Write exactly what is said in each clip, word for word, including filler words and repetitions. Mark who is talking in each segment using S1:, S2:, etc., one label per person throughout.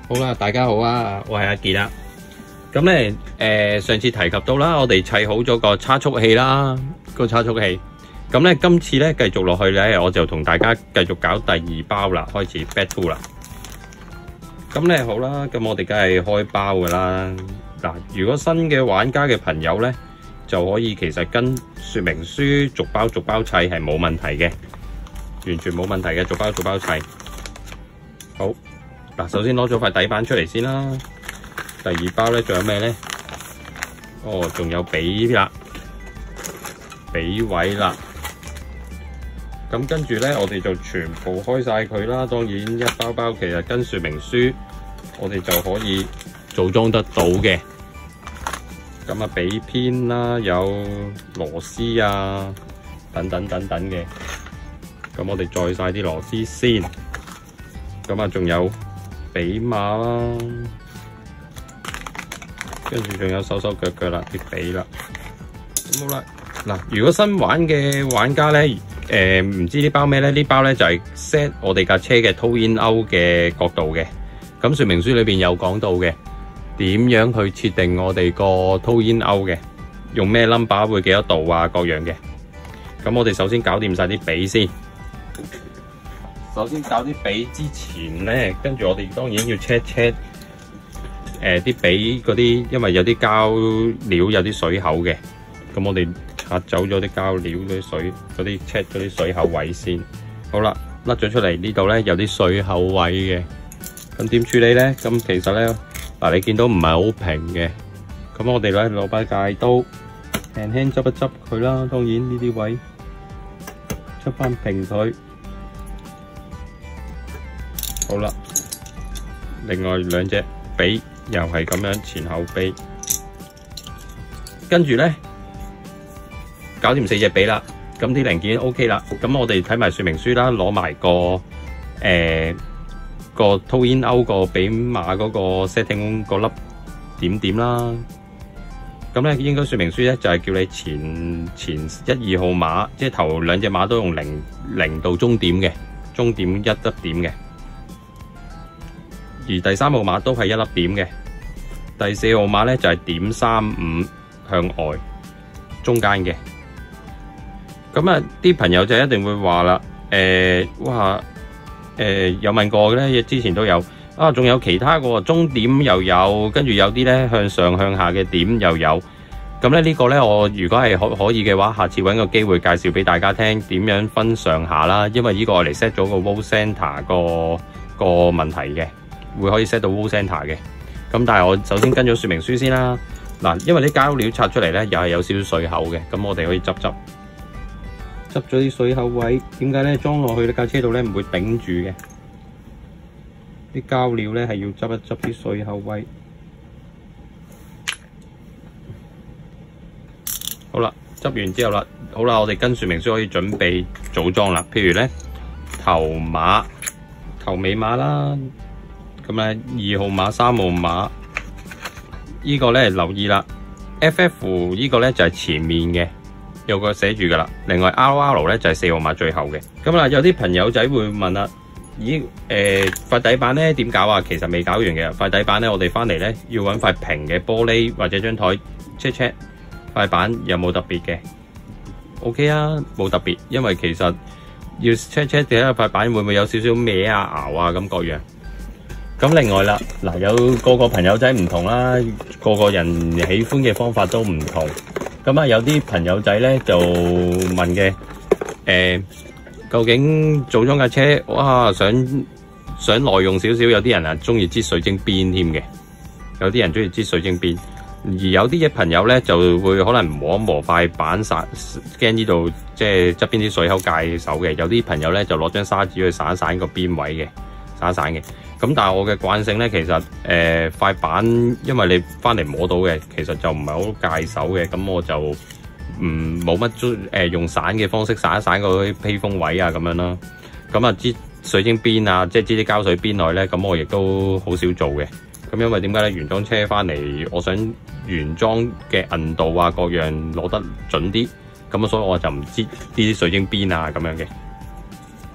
S1: 好啦，大家好啊，我係阿傑啦。咁咧，誒、呃、上次提及到啦，我哋砌好咗個差速器啦，個差速器。咁咧，今次咧繼續落去咧，我就同大家繼續搞第二包啦，開始 Back Two 啦。咁咧好啦，咁我哋梗係開包噶啦。嗱，如果新嘅玩家嘅朋友咧，就可以其實跟說明書逐包逐包砌係冇問題嘅，完全冇問題嘅，逐包逐包砌。好，嗱，首先攞咗塊底板出嚟先啦。第二包咧，仲有咩咧？哦，仲有髀啦，髀位啦。咁跟住咧，我哋就全部開晒佢啦。當然一包包其實跟說明書，我哋就可以組裝得到嘅。咁啊，髀偏啦，有螺絲啊，等等等等嘅。咁我哋載晒啲螺絲先。咁啊，仲有髀碼啦，跟住仲有手手腳腳啦，啲髀啦。咁好啦，嗱，如果新玩嘅玩家咧，誒唔知呢包咩咧？呢包咧就係 set 我哋架車嘅 toe in out 嘅角度嘅。咁說明書裏邊有講到嘅，點樣去設定我哋個 toe in out 嘅，用咩 number 會幾多度啊，各樣嘅。咁我哋首先搞掂晒啲髀先。首先搞啲髀之前咧，跟住我哋當然要 check check 誒啲髀嗰啲，因為有啲膠料有啲水口嘅，咁我哋拆走咗啲膠料嗰啲水嗰啲 check 嗰啲水口位先。好啦，甩咗出嚟呢度咧有啲水口位嘅，咁點處理咧？咁其實咧嗱，你見到唔係好平嘅，咁我哋咧攞把戒刀輕輕執一執佢啦。當然呢啲位出翻平佢。好啦，另外兩隻髀又係咁樣前後髀，跟住咧搞掂四隻髀啦，咁啲零件 OK 啦，咁我哋睇埋說明書啦，攞埋個誒、呃、個 toe in out 個髀碼嗰個 setting 個粒點點啦，咁咧應該說明書咧就係叫你前前一二號碼，即係頭兩隻碼都用零零到終點嘅，終點一粒點嘅。而第三號碼都係一粒點嘅，第四號碼咧就係點三五向外中間嘅。咁啊，啲朋友就一定會話啦，誒、呃，哇，誒、呃，有問過嘅咧，之前都有啊，仲有其他個終點又有，跟住有啲咧向上向下嘅點又有。咁咧呢個咧，我如果係可可以嘅話，下次揾個機會介紹俾大家聽點樣分上下啦，因為呢個我嚟 set 咗個 wall center 個個問題嘅。會可以 set 到 wall center 嘅，咁但係我首先跟咗說明書先啦。嗱，因為啲膠料拆出嚟咧，又係有少少水口嘅，咁我哋可以執執，執咗啲水口位。點解咧？裝落去呢架車度咧唔會頂住嘅，啲膠料咧係要執一執啲水口位。好啦，執完之後啦，好啦，我哋跟說明書可以準備組裝啦。譬如咧頭碼、頭尾碼啦。咁咧，二號碼、三號碼，呢個咧留意啦。F F 呢個咧就係前面嘅，有個寫住噶啦。另外 R R 咧就係四號碼最後嘅。咁啦，有啲朋友仔會問啦，咦？誒塊底板咧點搞啊？其實未搞完嘅，塊底板咧我哋翻嚟咧要揾塊平嘅玻璃或者張台 check check 塊板有冇特別嘅。OK 啊，冇特別，因為其實要 check check 睇下塊板會唔會有少少歪啊、拗啊咁各樣。咁另外啦，嗱，有個個朋友仔唔同啦，個個人喜歡嘅方法都唔同。咁啊，有啲朋友仔咧就問嘅，誒、呃，究竟組裝架車，哇，想想耐用少少，有啲人啊中意支水晶邊添嘅，有啲人中意支水晶邊，而有啲嘅朋友咧就會可能磨一磨塊板散，驚呢度即係側邊啲水口界手嘅。有啲朋友咧就攞張砂紙去散一散個邊位嘅，散一散嘅。咁但係我嘅慣性咧，其實誒塊、呃、板，因為你翻嚟摸到嘅，其實就唔係好介手嘅，咁我就唔冇乜誒用散嘅方式散一散嗰啲披風位啊咁樣啦。咁啊支水晶邊啊，即係支啲膠水邊內咧，咁我亦都好少做嘅。咁因為點解咧？原裝車翻嚟，我想原裝嘅韌度啊各樣攞得準啲，咁啊所以我就唔知呢啲水晶邊啊咁樣嘅。好啦。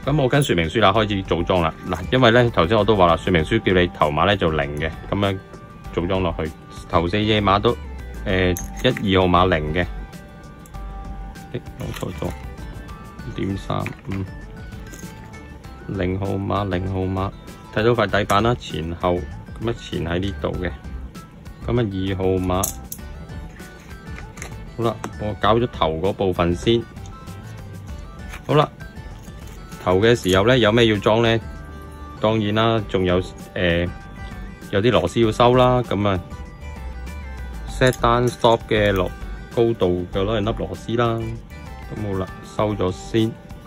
S1: 咁我跟說明書啦，開始組裝啦。嗱，因為咧頭先我都話啦，說明書叫你頭碼咧就零嘅，咁樣組裝落去。頭四隻碼都誒、呃、一二號碼零嘅，誒講錯咗，點三五零號碼零號碼，睇到塊底板啦，前後咁啊前喺呢度嘅，咁啊二號碼。好啦，我搞咗頭嗰部分先。好啦。頭嘅時候咧，有咩要裝咧？當然啦，仲有誒、呃、有啲螺絲要收啦。咁啊 set down stop 嘅落高度嘅攞嚟粒螺絲啦。咁好啦，收咗先。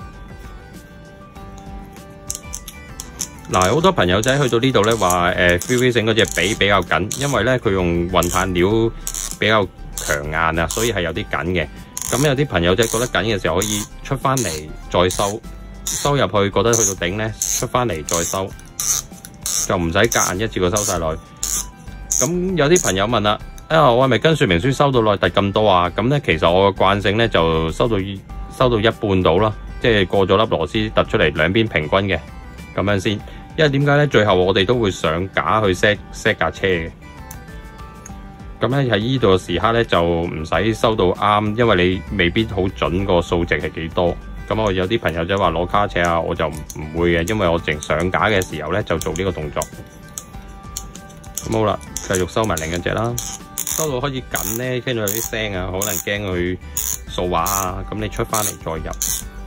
S1: 嗱，好多朋友仔去到呢度咧，話誒 FreeFishing 嗰隻髀比較緊，因為咧佢用混碳料比較強硬啊，所以係有啲緊嘅。咁有啲朋友仔覺得緊嘅時候，可以出翻嚟再收。收入去，覺得去到頂咧，出翻嚟再收，就唔使夾硬一次過收晒落去。咁有啲朋友問啦，啊，我係咪跟說明書收到內突咁多啊？咁咧，其實我嘅慣性咧就收到收到一半到啦，即係過咗粒螺絲突出嚟，兩邊平均嘅咁樣先。因為點解咧？最後我哋都會上架去 set set 架車嘅。咁咧喺呢度嘅時刻咧就唔使收到啱，因為你未必好準個數值係幾多。咁我有啲朋友仔話攞卡尺啊，我就唔唔會嘅，因為我淨上架嘅時候咧就做呢個動作。咁好啦，繼續收埋另一隻啦。收到開始緊咧，聽到有啲聲啊，可能驚佢掃畫啊，咁你出翻嚟再入。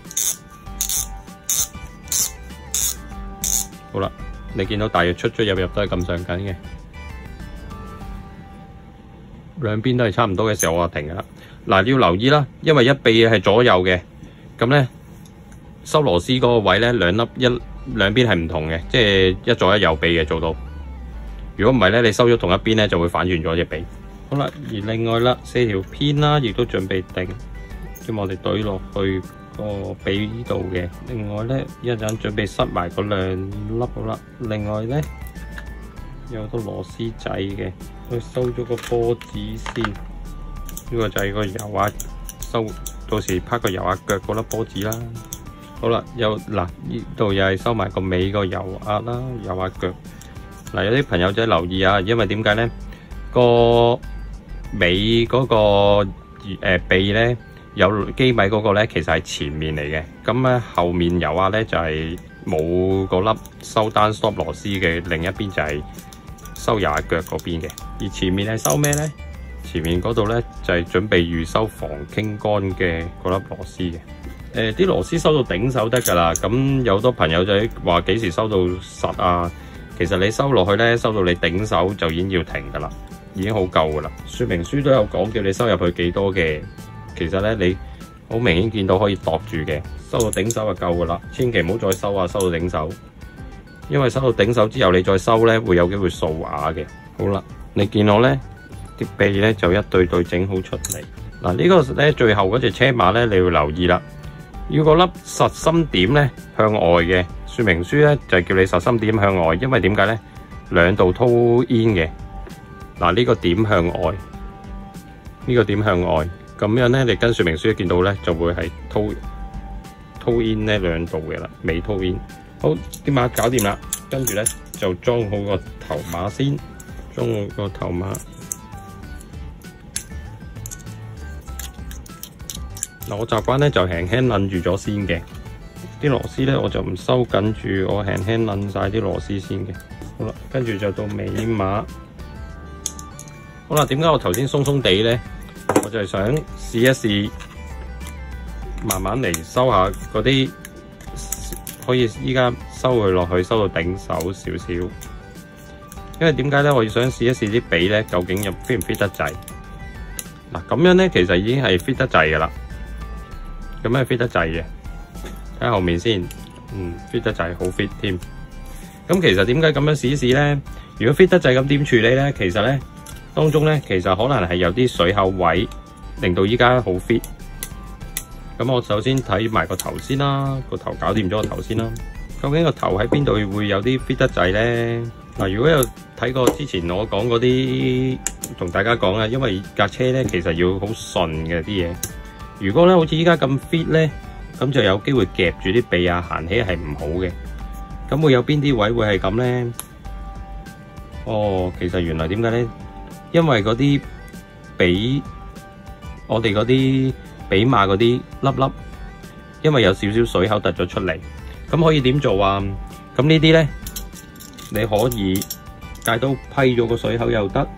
S1: 好啦，你見到大約出出入入都係咁上緊嘅，兩邊都係差唔多嘅時候，我就停噶啦。嗱，你要留意啦，因為一臂係左右嘅。咁咧收螺絲嗰個位咧，兩粒一兩邊係唔同嘅，即係一左一右臂嘅做到。如果唔係咧，你收咗同一邊咧，就會反轉咗隻臂。好啦，而另外啦，四條偏啦，亦都準備定，咁我哋懟落去個臂呢度嘅。另外咧，一陣準備塞埋嗰兩粒好啦。另外咧，有個螺絲仔嘅，我收咗個波子先。呢、這個就係個油壓收。到時拍個油壓腳嗰粒波子啦。好啦，又嗱呢度又係收埋個尾個油壓啦，油壓腳。嗱，有啲朋友仔留意啊，因為點解咧？個尾嗰個誒臂咧有機米嗰個咧，其實係前面嚟嘅。咁咧後面油壓咧就係冇嗰粒收單 stop 螺絲嘅，另一邊就係收油壓腳嗰邊嘅。而前面係收咩咧？前面嗰度咧就係、是、準備預收防傾乾嘅嗰粒螺絲嘅。誒、呃，啲螺絲收到頂手得噶啦。咁有好多朋友仔話幾時收到實啊？其實你收落去咧，收到你頂手就已經要停噶啦，已經好夠噶啦。說明書都有講叫你收入去幾多嘅。其實咧你好明顯見到可以度住嘅，收到頂手就夠噶啦。千祈唔好再收啊，收到頂手，因為收到頂手之後你再收咧會有機會掃瓦嘅。好啦，你見我咧。啲臂咧就一對對整好出嚟。嗱，呢個咧最後嗰隻車碼咧，你要留意啦。要個粒實心點咧向外嘅，說明書咧就係叫你實心點向外，因為點解咧？兩度 toe in 嘅。嗱，呢個點向外，呢個點向外，咁樣咧你跟說明書見到咧就會係 toe toe in 咧兩度嘅啦，尾 toe in。好，啲碼搞掂啦，跟住咧就裝好個頭碼先，裝好個頭碼。嗱，我習慣咧就輕輕攆住咗先嘅，啲螺絲咧我就唔收緊住，我輕輕攆晒啲螺絲先嘅。好啦，跟住就到尾碼。好啦，點解我頭先鬆鬆地咧？我就係想試一試，慢慢嚟收下嗰啲，可以依家收佢落去，收到頂手少少。因為點解咧？我要想試一試啲髀咧，究竟入 fit 唔 fit 得滯？嗱，咁樣咧其實已經係 fit 得滯噶啦。咁樣 fit 得滯嘅，睇後面先，嗯 fit 得滯，好 fit 添。咁其實點解咁樣試一試咧？如果 fit 得滯咁點處理咧？其實咧當中咧，其實可能係有啲水口位，令到依家好 fit。咁我首先睇埋個頭先啦，個頭搞掂咗個頭先啦。究竟個頭喺邊度會有啲 fit 得滯咧？嗱，如果有睇過之前我講嗰啲，同大家講啊，因為架車咧其實要好順嘅啲嘢。如果咧好似依家咁 fit 咧， 咁就有機會夾住啲鼻啊，行起係唔好嘅。咁會有邊啲位會係咁呢？哦，其實原來點解呢？因為嗰啲比我哋嗰啲比馬嗰啲粒粒，因為有少少水口突咗出嚟，咁可以點做啊？咁呢啲呢，你可以戒刀批咗個水口又得，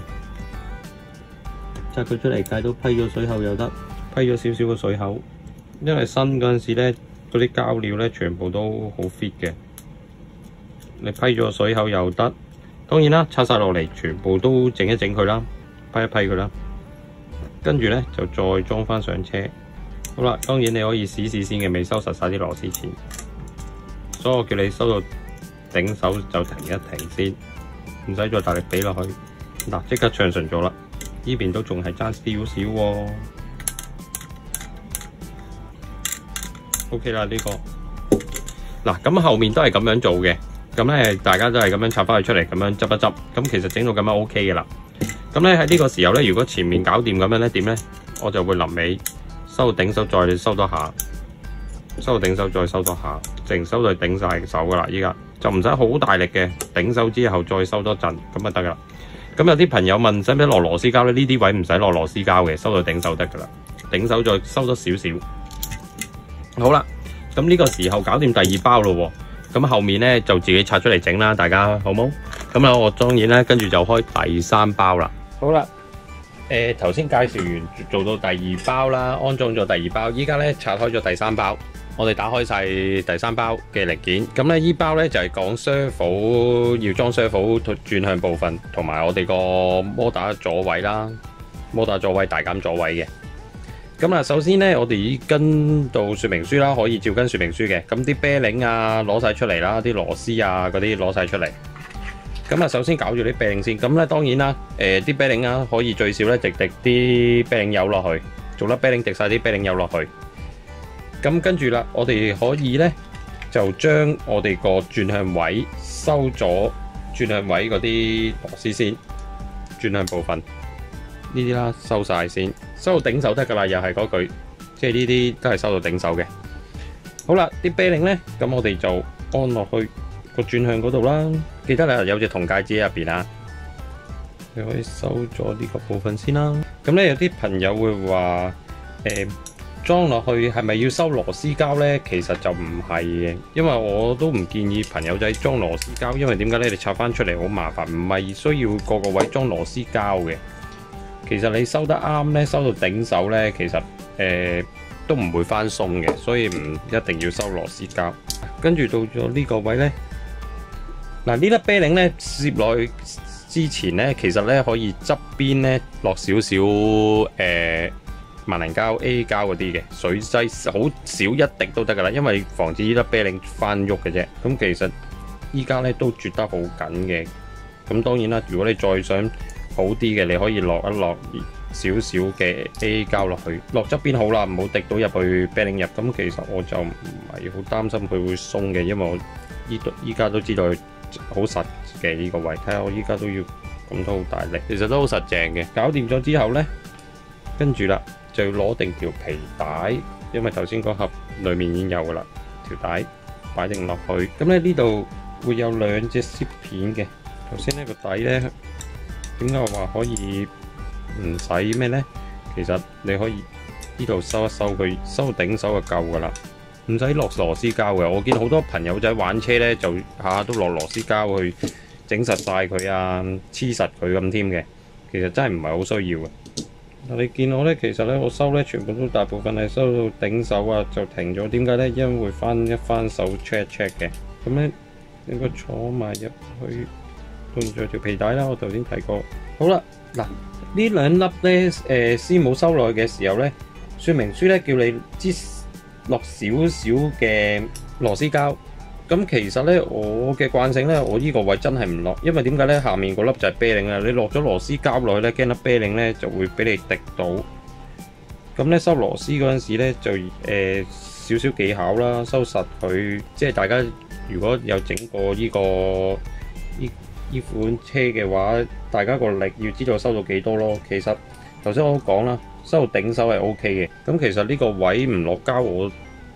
S1: 拆佢出嚟戒刀批咗水口又得，批咗少少個水口，因為新嗰陣時呢，嗰啲膠料呢全部都好 fit 嘅，你批咗個水口又得。當然啦，拆晒落嚟全部都整一整佢啦，批一批佢啦，跟住呢就再裝翻上車。好啦，當然你可以試試先嘅，未收實晒啲螺絲前，所以我叫你收到頂手就停一停先，唔使再大力俾落去。嗱，即刻暢順咗啦，呢邊都仲係爭少少喎。OK 啦，呢個嗱，咁後面都係咁樣做嘅。咁咧，大家都係咁樣拆翻佢出嚟，咁樣執一執。咁其實整到咁樣 OK 嘅啦。咁咧喺呢個時候咧，如果前面搞掂咁樣咧，點咧？我就會臨尾收到頂手，再收多下，收到頂手再收多下，淨收到頂晒手噶啦。依家就唔使好大力嘅，頂手之後再收多陣，咁就得噶啦。咁有啲朋友問使唔使落螺絲膠咧？呢啲位唔使落螺絲膠嘅，收到頂手得噶啦。頂手再收多少少。好啦，咁呢個時候搞掂第二包咯喎。咁後面咧就自己拆出嚟整啦，大家好冇？咁啊，我當然咧跟住就開第三包啦。好啦，誒頭先介紹完做到第二包啦，安裝咗第二包，依家咧拆開咗第三包，我哋打開晒第三包嘅零件。咁咧依包咧就係講 servo 要裝 servo 轉向部分，同埋我哋個摩打座位啦，摩打座位大減座位嘅。咁啊，首先咧，我哋已跟到說明書啦，可以照跟說明書嘅。咁啲啤領啊，攞晒出嚟啦，啲螺絲啊，嗰啲攞晒出嚟。咁啊，首先搞住啲啤領先。咁咧，當然啦，誒啲啤領啊，可以最少咧滴滴啲啤領油落去，做粒啤領滴晒啲啤領油落去。咁跟住啦，我哋可以咧就將我哋個轉向位收咗轉向位嗰啲螺絲先，轉向部分。呢啲啦，收晒先，收到頂手得噶啦，又係嗰句，即係呢啲都係收到頂手嘅。好啦，啲啤領咧，咁我哋就安落去個轉向嗰度啦。記得啦，有隻銅戒指喺入邊啊，你可以收咗呢個部分先啦。咁咧有啲朋友會話，誒裝落去係咪要收螺絲膠咧？其實就唔係嘅，因為我都唔建議朋友仔裝螺絲膠，因為點解咧？你拆翻出嚟好麻煩，唔係需要個個位裝螺絲膠嘅。其實你收得啱咧，收到頂手咧，其實誒、呃、都唔會翻鬆嘅，所以唔一定要收螺絲膠。跟住到咗呢個位咧，嗱呢粒啤領咧攝落去之前咧，其實咧可以側邊咧落少少誒萬能膠 A 膠嗰啲嘅水劑，好少一滴都得噶啦，因為防止呢粒啤領翻喐嘅啫。咁其實依家咧都啜得好緊嘅。咁當然啦，如果你再想好啲嘅，你可以落一落少少嘅 A 膠落去，落側邊好啦，唔好滴到入去啤領入。咁其實我就唔係好擔心佢會鬆嘅，因為我依度依家都知道佢好實嘅呢個位。睇下我依家都要咁都好大力，其實都好實淨嘅。搞掂咗之後呢，跟住啦就要攞定條皮帶，因為頭先嗰盒裡面已經有噶啦，條帶擺定落去。咁咧呢度會有兩隻攝片嘅。頭先呢個底呢。點解我話可以唔使咩呢？其實你可以呢度收一收佢，收頂手就夠噶啦，唔使落螺絲膠嘅。我見好多朋友仔玩車呢，就下下都落螺絲膠去整實晒佢啊，黐實佢咁添嘅。其實真係唔係好需要嘅。你見我呢，其實呢，我收呢全部都大部分係收到頂手啊，就停咗。點解呢？因為會翻一翻手 check 一 check 嘅。咁呢應該坐埋入去。換咗條皮帶啦，我頭先提過。好啦，嗱呢兩粒咧，誒師母收落去嘅時候咧，說明書咧叫你擠落少少嘅螺絲膠。咁其實咧，我嘅慣性咧，我呢個位真係唔落，因為點解咧？下面嗰粒就係啤領啦，你落咗螺絲膠落去咧，驚粒啤領咧就會俾你滴到。咁咧收螺絲嗰陣時咧，就誒少少技巧啦，收實佢。即係大家如果有整過呢個呢呢款車嘅話，大家個力要知道收到幾多咯。其實頭先我都講啦，收到頂手係 O K 嘅。咁其實呢個位唔落膠，我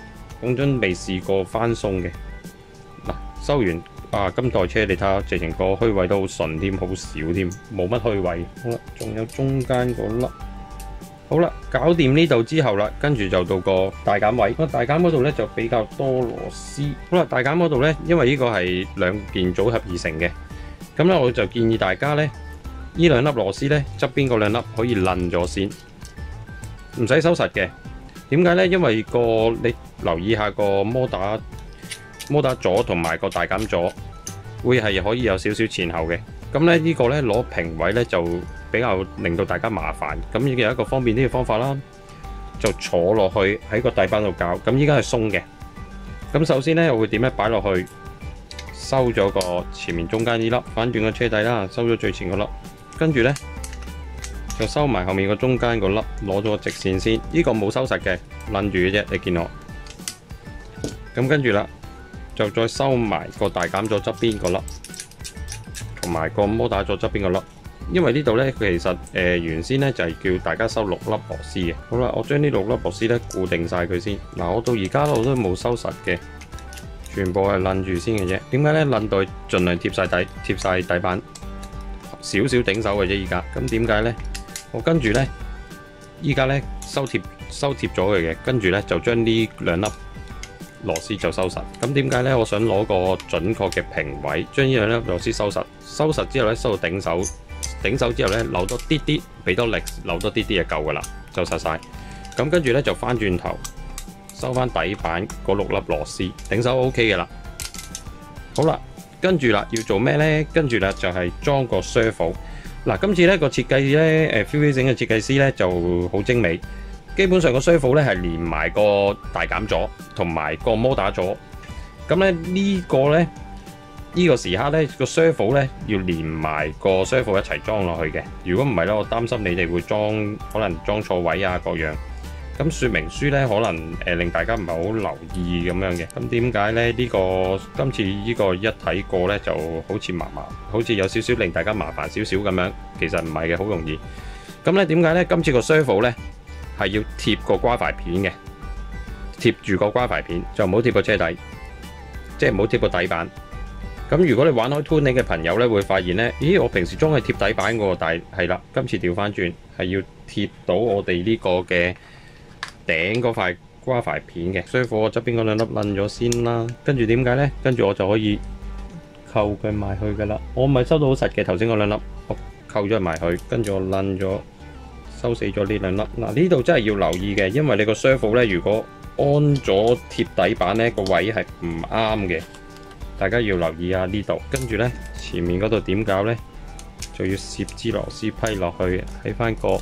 S1: 講真未試過翻送嘅。嗱，收完啊，今台車你睇下，直情個虛位都好順添，好少添，冇乜虛位。好啦，仲有中間嗰粒。好啦，搞掂呢度之後啦，跟住就到個大減位。個大減嗰度咧就比較多螺絲。好啦，大減嗰度咧，因為呢個係兩件組合而成嘅，咁咧我就建議大家咧，呢兩粒螺絲咧側邊嗰兩粒可以攆咗先，唔使收實嘅。點解咧？因為個你留意下個摩打摩打座同埋個大減座會係可以有少少前後嘅。咁咧呢個咧攞平位咧就比較令到大家麻煩，咁已經有一個方便啲嘅方法啦，就坐落去喺個底板度校。咁依家係鬆嘅，咁首先咧我會點咧擺落去，收咗個前面中間呢粒，反轉個車底啦，收咗最前嗰粒，跟住咧就收埋後面個中間嗰粒，攞咗個直線先。呢個冇收實嘅，攆住嘅啫，你見我。咁跟住啦，就再收埋個大減咗側邊嗰粒，同埋個摩打咗側邊嗰粒。因為呢度咧，其實誒、呃、原先咧就係、是、叫大家收六粒螺絲嘅。好啦，我將呢六粒螺絲咧固定晒佢先。嗱，我到而家我都冇收實嘅，全部係攆住先嘅啫。點解咧？攆到盡量貼晒底，貼晒底板，少少頂手嘅啫。依家咁點解咧？我跟住咧，依家咧收貼收貼咗佢嘅，跟住咧就將呢兩粒螺絲就收實。咁點解咧？我想攞個準確嘅平位，將呢兩粒螺絲收實。收實之後咧，收到頂手。頂手之後咧，扭多啲啲，俾多力，扭多啲啲就夠噶啦，就實晒。咁跟住咧就翻轉頭收翻底板嗰六粒螺絲，頂手 O K 嘅啦。好啦，跟住啦要做咩咧？跟住啦就係、是、裝個 servo。嗱，今次咧個設計咧，誒 Freeway 整嘅設計師咧就好精美。基本上個 servo 咧係連埋個大減座同埋個摩打座。咁咧呢個咧。呢個時刻咧，個 servo 咧要連埋個 servo 一齊裝落去嘅。如果唔係咧，我擔心你哋會裝可能裝錯位啊各樣。咁說明書咧可能誒、呃、令大家唔係好留意咁樣嘅。咁點解咧？呢、呢個今次呢個一睇過咧就好似麻麻，好似有少少令大家麻煩少少咁樣。其實唔係嘅，好容易。咁咧點解咧？今次個 servo 咧係要貼個瓜塊片嘅，貼住個瓜塊片就唔好貼個車底，即係唔好貼個底板。咁如果你玩開 tuning 嘅朋友咧，會發現咧，咦，我平時裝係貼底板嘅，但係係啦，今次調翻轉係要貼到我哋呢個嘅頂嗰塊瓜塊片嘅。所以我側邊嗰兩粒攆咗先啦，跟住點解咧？跟住我就可以扣佢埋去噶啦。我唔係收到好實嘅，頭先嗰兩粒我扣咗埋去，跟住我攆咗收死咗呢兩粒。嗱，呢度真係要留意嘅，因為你個 servo 咧，如果安咗貼底板咧，個位係唔啱嘅。大家要留意下呢度，跟住咧前面嗰度點搞咧，就要攝支螺絲批落去，喺翻個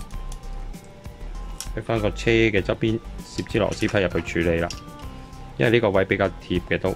S1: 喺翻個車嘅側邊攝支螺絲批入去處理啦。因為呢個位比較貼嘅都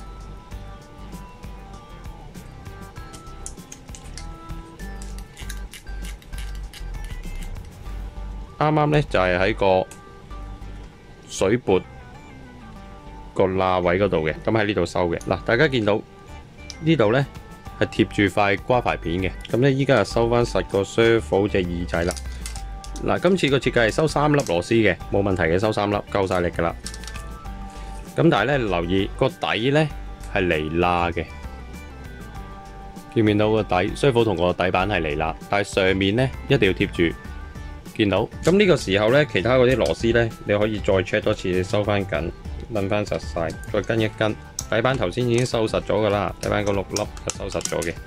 S1: 啱啱咧，就係喺個水撥個罅位嗰度嘅，咁喺呢度收嘅。嗱，大家見到呢度呢係貼住塊瓜牌片嘅，咁呢依家就收翻實個 servo 隻耳仔啦。嗱，今次個設計係收三粒螺絲嘅，冇問題嘅，收三粒夠晒力噶啦。咁但係呢，留意個底呢係離罅嘅，見唔見到個底 servo 同個底板係離罅，但係上面呢一定要貼住。見到咁呢個時候呢，其他嗰啲螺絲呢，你可以再 check 多次，收翻緊。攆翻實晒，再跟一跟底板，頭先已經收實咗噶啦，底板嗰六粒就收實咗嘅。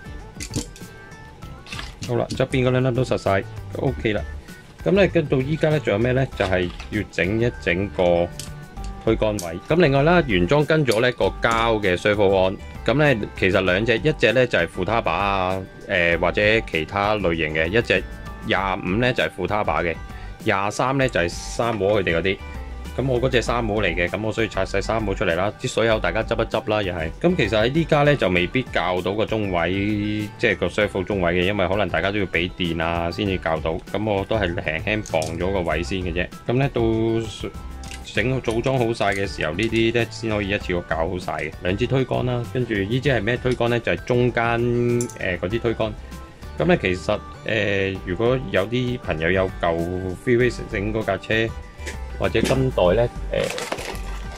S1: 好啦，側邊嗰兩粒都實晒 ，OK 啦。咁咧跟到依家咧，仲有咩咧？就係、是、要整一整個推杆位。咁另外啦，原裝跟咗咧個膠嘅 servo on。咁咧其實兩隻，一隻咧就係副他把啊，誒、呃、或者其他類型嘅，一隻廿五咧就係副他把嘅，廿三咧就係三模佢哋嗰啲。咁我嗰隻三模嚟嘅，咁我所以拆細三模出嚟啦。啲水口大家執一執啦，又係。咁其實喺呢家咧就未必校到個中位，即係個 servo 中位嘅，因為可能大家都要俾電啊先至校到。咁我都係輕輕防咗個位先嘅啫。咁咧到整個組裝好晒嘅時候，呢啲咧先可以一次過校好晒嘅。兩支推杆啦，跟住呢支係咩推杆咧？就係、是、中間誒嗰支推杆。咁咧其實誒、呃，如果有啲朋友有舊 Freeway 整嗰架車。或者今代咧，誒、呃、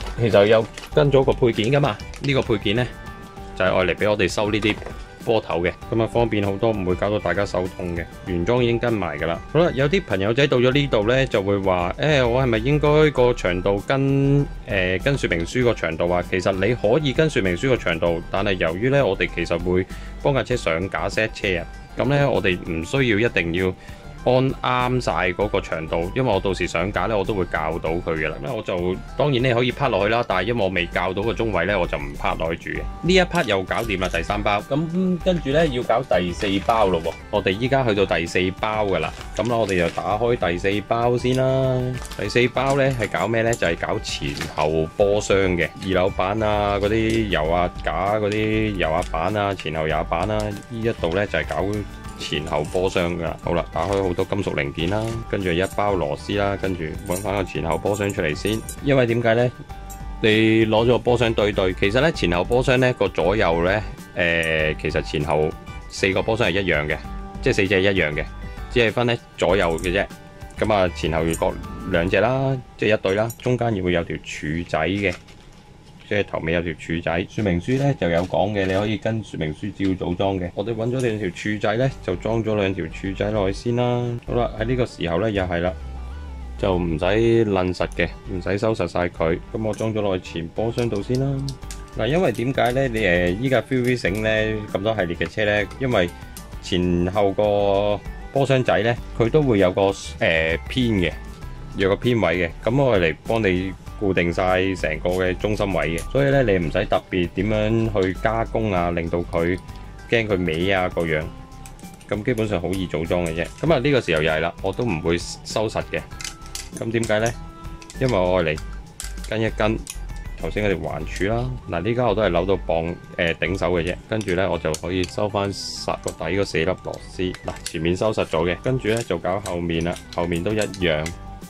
S1: 其實有跟咗個配件噶嘛，呢、這個配件呢，就係愛嚟俾我哋收呢啲波頭嘅，咁啊方便好多，唔會搞到大家手痛嘅。原裝已經跟埋噶啦。好啦，有啲朋友仔到咗呢度呢，就會話：誒、欸，我係咪應該個長度跟誒、呃、跟說明書個長度啊？其實你可以跟說明書個長度，但係由於呢，我哋其實會幫架車上架 set 車啊，咁呢，我哋唔需要一定要安啱晒嗰個長度，因為我到時上架咧，我都會校到佢嘅啦。咁我就當然你可以拍落去啦，但係因為我未校到個中位咧，我就唔拍落去住嘅。呢一 part 又搞掂啦，第三包。咁跟住咧要搞第四包咯喎。我哋依家去到第四包噶啦。咁啦，我哋就打開第四包先啦。第四包咧係搞咩咧？就係、是、搞前後波箱嘅二樓板啊，嗰啲油壓架嗰啲油壓板啊，前後油壓板啦。呢一度咧就係、是、搞前後波箱噶，好啦，打開好多金屬零件啦，跟住一包螺絲啦，跟住揾翻個前後波箱出嚟先。因為點解呢？你攞咗個波箱對對，其實呢前後波箱呢個左右呢，誒、呃，其實前後四個波箱係一樣嘅，即係四隻係一樣嘅，只係分呢左右嘅啫。咁啊，前後各兩隻啦，即係一對啦，中間要會有條柱仔嘅。即係頭尾有條柱仔，說明書咧就有講嘅，你可以跟說明書照組裝嘅。我哋揾咗兩條柱仔咧，就裝咗兩條柱仔落去先啦。好啦，喺呢個時候咧又係啦，就唔使撚實嘅，唔使收實晒佢。咁我裝咗落去前波箱度先啦。嗱，因為點解咧？你誒依家 Feel V 繩咧咁多系列嘅車咧，因為前後個波箱仔咧，佢都會有個誒、呃、偏嘅，有個偏位嘅。咁我嚟幫你固定晒成個嘅中心位嘅，所以咧你唔使特別點樣去加工啊，令到佢驚佢歪啊個樣，咁基本上好易組裝嘅啫。咁啊呢個時候又係啦，我都唔會收實嘅。咁點解呢？因為我嚟跟一跟頭先嗰條環柱啦。嗱，呢家我都係扭到磅誒頂手嘅啫，跟住呢，我就可以收翻實個底嗰四粒螺絲。嗱，前面收實咗嘅，跟住呢就搞後面啦，後面都一樣。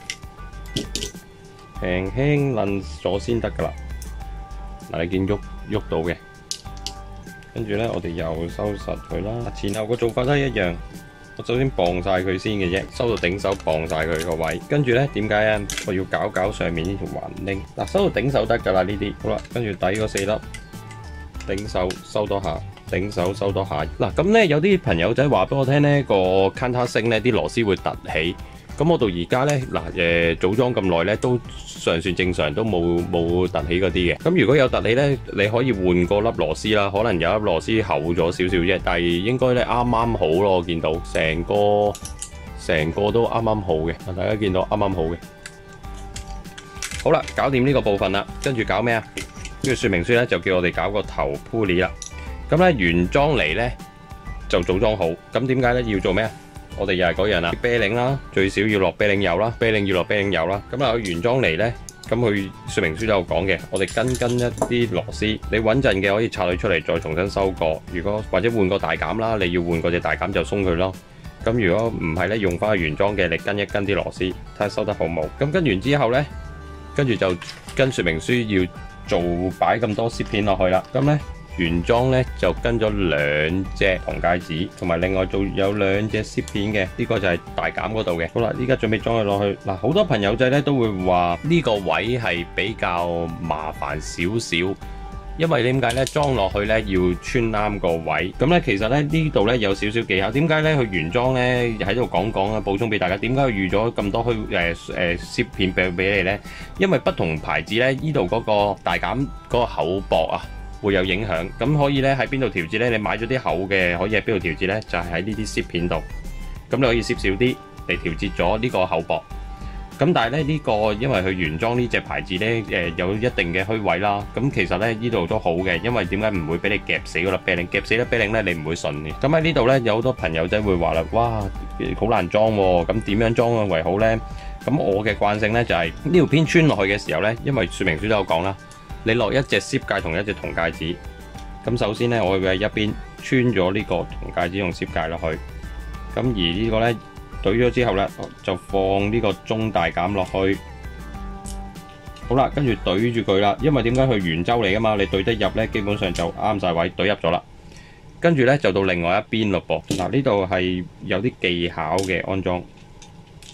S1: 輕輕攆咗先得噶啦，嗱，你見喐喐到嘅，跟住咧我哋又收實佢啦。前後個做法都係一樣，我首先磅晒佢先嘅啫，收到頂手磅晒佢個位，跟住咧點解啊？我要搞搞上面呢條環鈴，嗱，收到頂手得噶啦呢啲，好啦，跟住底嗰四粒頂手收多下，頂手收多下。嗱，咁咧有啲朋友仔話俾我聽咧，個 counter 升咧啲螺絲會凸起。咁我到而家咧，嗱誒組裝咁耐咧，都尚算正常，都冇冇凸起嗰啲嘅。咁如果有凸起咧，你可以換個粒螺絲啦，可能有粒螺絲厚咗少少啫，但係應該咧啱啱好咯。我見到成個成個都啱啱好嘅，大家見到啱啱好嘅。好啦，搞掂呢個部分啦，跟住搞咩啊？呢個說明書咧就叫我哋搞個頭 pulley 啦。咁咧原裝嚟咧就組裝好，咁點解咧要做咩啊？我哋又係嗰樣啦，啤領啦，最少要落啤領油啦，啤領要落啤領油啦。咁啊，原裝嚟呢，咁佢說明書都有講嘅。我哋跟跟一啲螺絲，你穩陣嘅可以拆佢出嚟，再重新收過。如果或者換個大減啦，你要換嗰隻大減就鬆佢咯。咁如果唔係呢，用翻原裝嘅，你跟一跟啲螺絲，睇下收得好冇。咁跟完之後呢，跟住就跟說明書要做擺咁多攝片落去啦。咁呢。原裝咧就跟咗兩隻銅戒指，同埋另外做有兩隻攝片嘅，呢個就係大減嗰度嘅。好啦，依家準備裝佢落去。嗱，好多朋友仔咧都會話呢個位係比較麻煩少少，因為點解咧？裝落去咧要穿啱個位。咁咧其實咧呢度咧有少少技巧。點解咧？佢原裝咧喺度講講啊，補充俾大家。點解佢預咗咁多虛誒誒攝片俾俾你咧？因為不同牌子咧，呢度嗰個大減嗰個厚薄啊，會有影響，咁可以咧喺邊度調節咧？你買咗啲厚嘅，可以喺邊度調節咧？就係喺呢啲攝片度，咁你可以攝少啲嚟調節咗呢個厚薄。咁但係咧呢個因為佢原裝呢隻牌子咧誒有一定嘅虛位啦，咁其實咧呢度都好嘅，因為點解唔會俾你夾死嗰粒啤令？夾死粒啤令咧你唔會順嘅。咁喺呢度咧有好多朋友仔會話啦，哇好難裝喎，咁點樣裝為好咧？咁我嘅慣性咧就係呢條片穿落去嘅時候咧，因為說明書都有講啦。你落一隻攝戒同一隻銅戒指，咁首先咧，我會喺一邊穿咗呢個銅戒指同攝戒落去，咁而呢個咧懟咗之後咧，就放呢個中大減落去，好啦，跟住懟住佢啦，因為點解佢圓周嚟噶嘛，你懟得入咧，基本上就啱晒位，懟入咗啦。跟住咧就到另外一邊咯噃，嗱呢度係有啲技巧嘅安裝，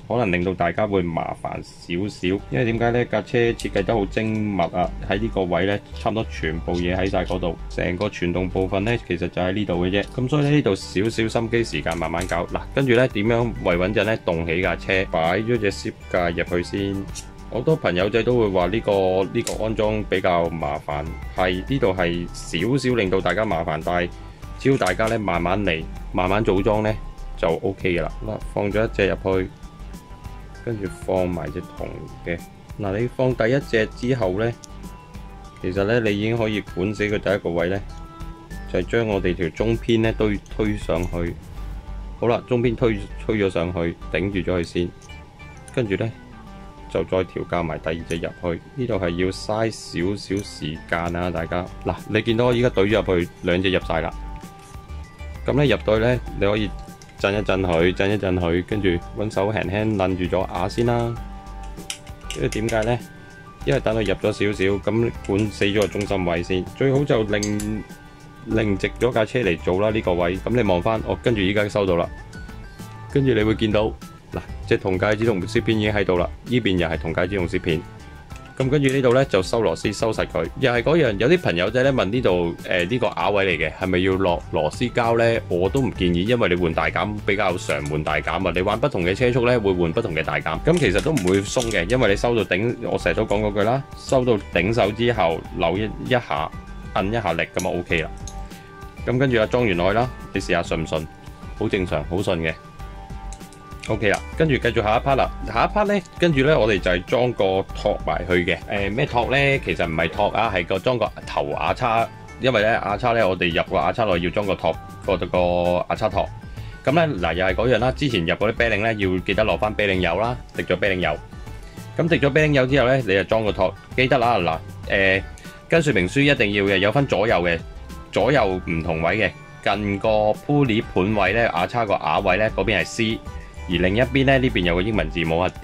S1: 可能令到大家會麻煩少少，因為點解呢？架車設計得好精密啊！喺呢個位呢，差唔多全部嘢喺晒嗰度，成個傳動部分呢，其實就喺呢度嘅啫。咁所以呢度少少心機時間慢慢搞。嗱，跟住呢點樣維穩陣呢？動起架車，擺咗隻攝架入去先。好多朋友仔都會話呢個呢個安裝比較麻煩，係呢度係少少令到大家麻煩，但係只要大家呢慢慢嚟，慢慢組裝呢，就 O K 嘅啦。嗱，放咗一隻入去。跟住放埋隻銅嘅。嗱，你放第一隻之後呢，其實呢，你已經可以管死佢第一個位呢，就係將我哋條中篇呢都推上去。好啦，中篇推推咗上去，頂住咗佢先。跟住呢，就再調校埋第二隻入去。呢度係要嘥少少時間啊，大家。嗱，你見到我依家懟咗入去，兩隻入晒啦。咁呢入到呢，你可以震一震佢，震一震佢，跟住揾手輕輕攆住咗瓦先啦。因為點解呢？因為等佢入咗少少，咁管死咗個中心位先。最好就擰擰直咗架車嚟做啦呢個位。咁你望翻，哦，跟住依家收到啦。跟住你會見到嗱，隻銅戒指同蝕片已經喺度啦。呢邊又係銅戒指同蝕片。咁跟住呢度呢，就收螺絲收實佢，又係嗰樣。有啲朋友仔咧問呢度誒呢個瓦位嚟嘅，係咪要落螺絲膠呢？我都唔建議，因為你換大減比較常換大減啊。你玩不同嘅車速呢，會換不同嘅大減。咁其實都唔會鬆嘅，因為你收到頂，我成日都講嗰句啦，收到頂手之後扭一一下，摁一下力咁就 O K 啦。咁跟住啊裝完落去啦，你試下順唔順？好正常，好順嘅。OK 啦，跟住繼續下一 part 啦。下一 part 咧，跟住咧，我哋就係裝個托埋去嘅。誒咩托咧？其實唔係托啊，係個裝個頭瓦叉。因為咧瓦叉咧，我哋入個瓦叉內要裝個托，個個瓦叉托。咁咧嗱，又係嗰樣啦。之前入嗰啲啤令咧，要記得落翻啤令油啦，滴咗啤令油。咁滴咗啤令油之後咧，你就裝個托，記得啦嗱。誒跟說明書一定要嘅，有分左右嘅，左右唔同位嘅。近個 pulley 盤位咧，瓦叉個瓦位咧，嗰邊係 C。而另一邊咧，呢邊有個英文字母係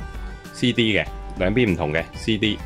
S1: D、C、D 嘅，兩邊唔同嘅 C、D。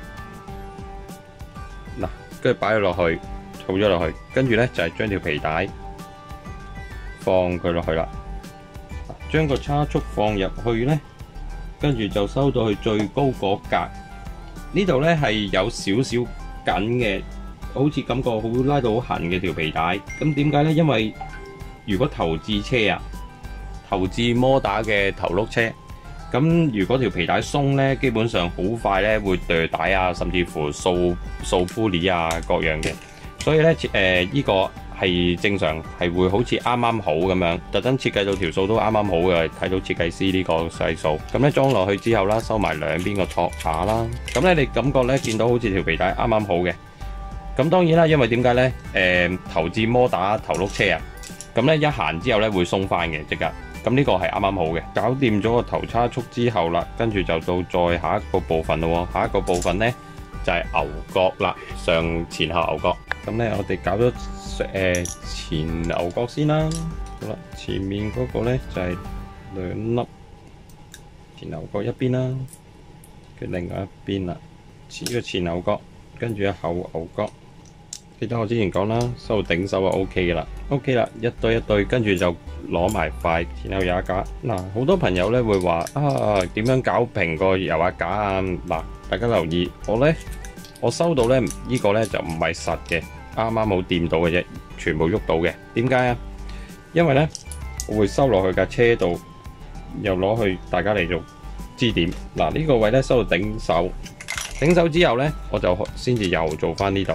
S1: 嗱，跟住擺咗落去，套咗落去，跟住咧就係將條皮帶放佢落去啦。將個差速放入去咧，跟住就收到去最高嗰格。呢度咧係有少少緊嘅，好似感覺好拉到好痕嘅條皮帶。咁點解咧？因為如果頭置車啊，頭置摩打嘅頭轆車，咁如果條皮帶鬆呢，基本上好快呢會墮帶啊，甚至乎掃掃鋪鏈啊各樣嘅。所以呢，誒、呃、依、這個係正常，係會好似啱啱好咁樣，特登設計到條數都啱啱好嘅，睇到設計師呢個細數。咁呢裝落去之後啦，收埋兩邊個托把啦。咁呢，你感覺呢見到好似條皮帶啱啱好嘅。咁當然啦，因為點解呢？誒、呃、頭置摩打頭轆車啊，咁呢一行之後呢會鬆翻嘅即刻。咁呢個係啱啱好嘅，搞掂咗個頭差速之後啦，跟住就到再下一個部分咯。下一個部分呢，就係、是、牛角啦，上前後牛角。咁呢，我哋搞咗誒、呃、前牛角先啦。好啦，前面嗰個呢，就係、是、兩粒前牛角一邊啦，嘅另外一邊啦，呢個前牛角，跟住後牛角。記得我之前講啦，收頂手就 O K 嘅啦 ，O K 啦，一對一對，跟住就攞埋塊前後油壓架。嗱，好多朋友咧會話啊，點樣搞平個油壓架啊？嗱，大家留意，我咧我收到咧呢、呢個咧就唔係實嘅，啱啱冇掂到嘅啫，全部喐到嘅。點解啊？因為咧我會收落去架車度，又攞去大家嚟做支點。嗱，呢、呢個位咧收到頂手，頂手之後咧我就先至又做翻呢度。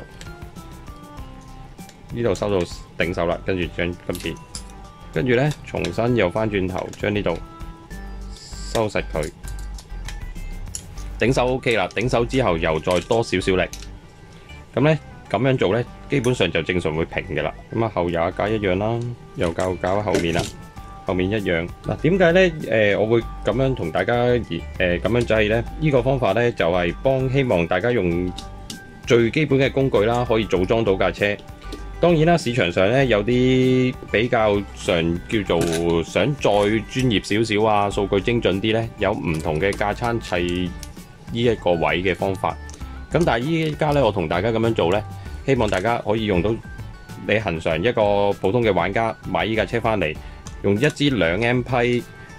S1: 呢度收到頂手啦，跟住將今次，跟住咧重新又翻轉頭，將呢度收實佢。頂手 O K 啦，頂手之後又再多少少力，咁咧咁樣做咧，基本上就正常會平嘅啦。咁啊後油壓架一樣啦，又搞搞後面啦，後面一樣。嗱，點解咧？誒、呃，我會咁樣同大家誒咁、呃、樣制咧？呢、呢個方法咧就係、是、幫希望大家用最基本嘅工具啦，可以組裝到架車。當然啦，市場上咧有啲比較上叫做想再專業少少啊，數據精準啲咧，有唔同嘅架撐砌呢一個位嘅方法。咁但係依家咧，我同大家咁樣做咧，希望大家可以用到你恆常一個普通嘅玩家買依架車翻嚟，用一支兩 M 批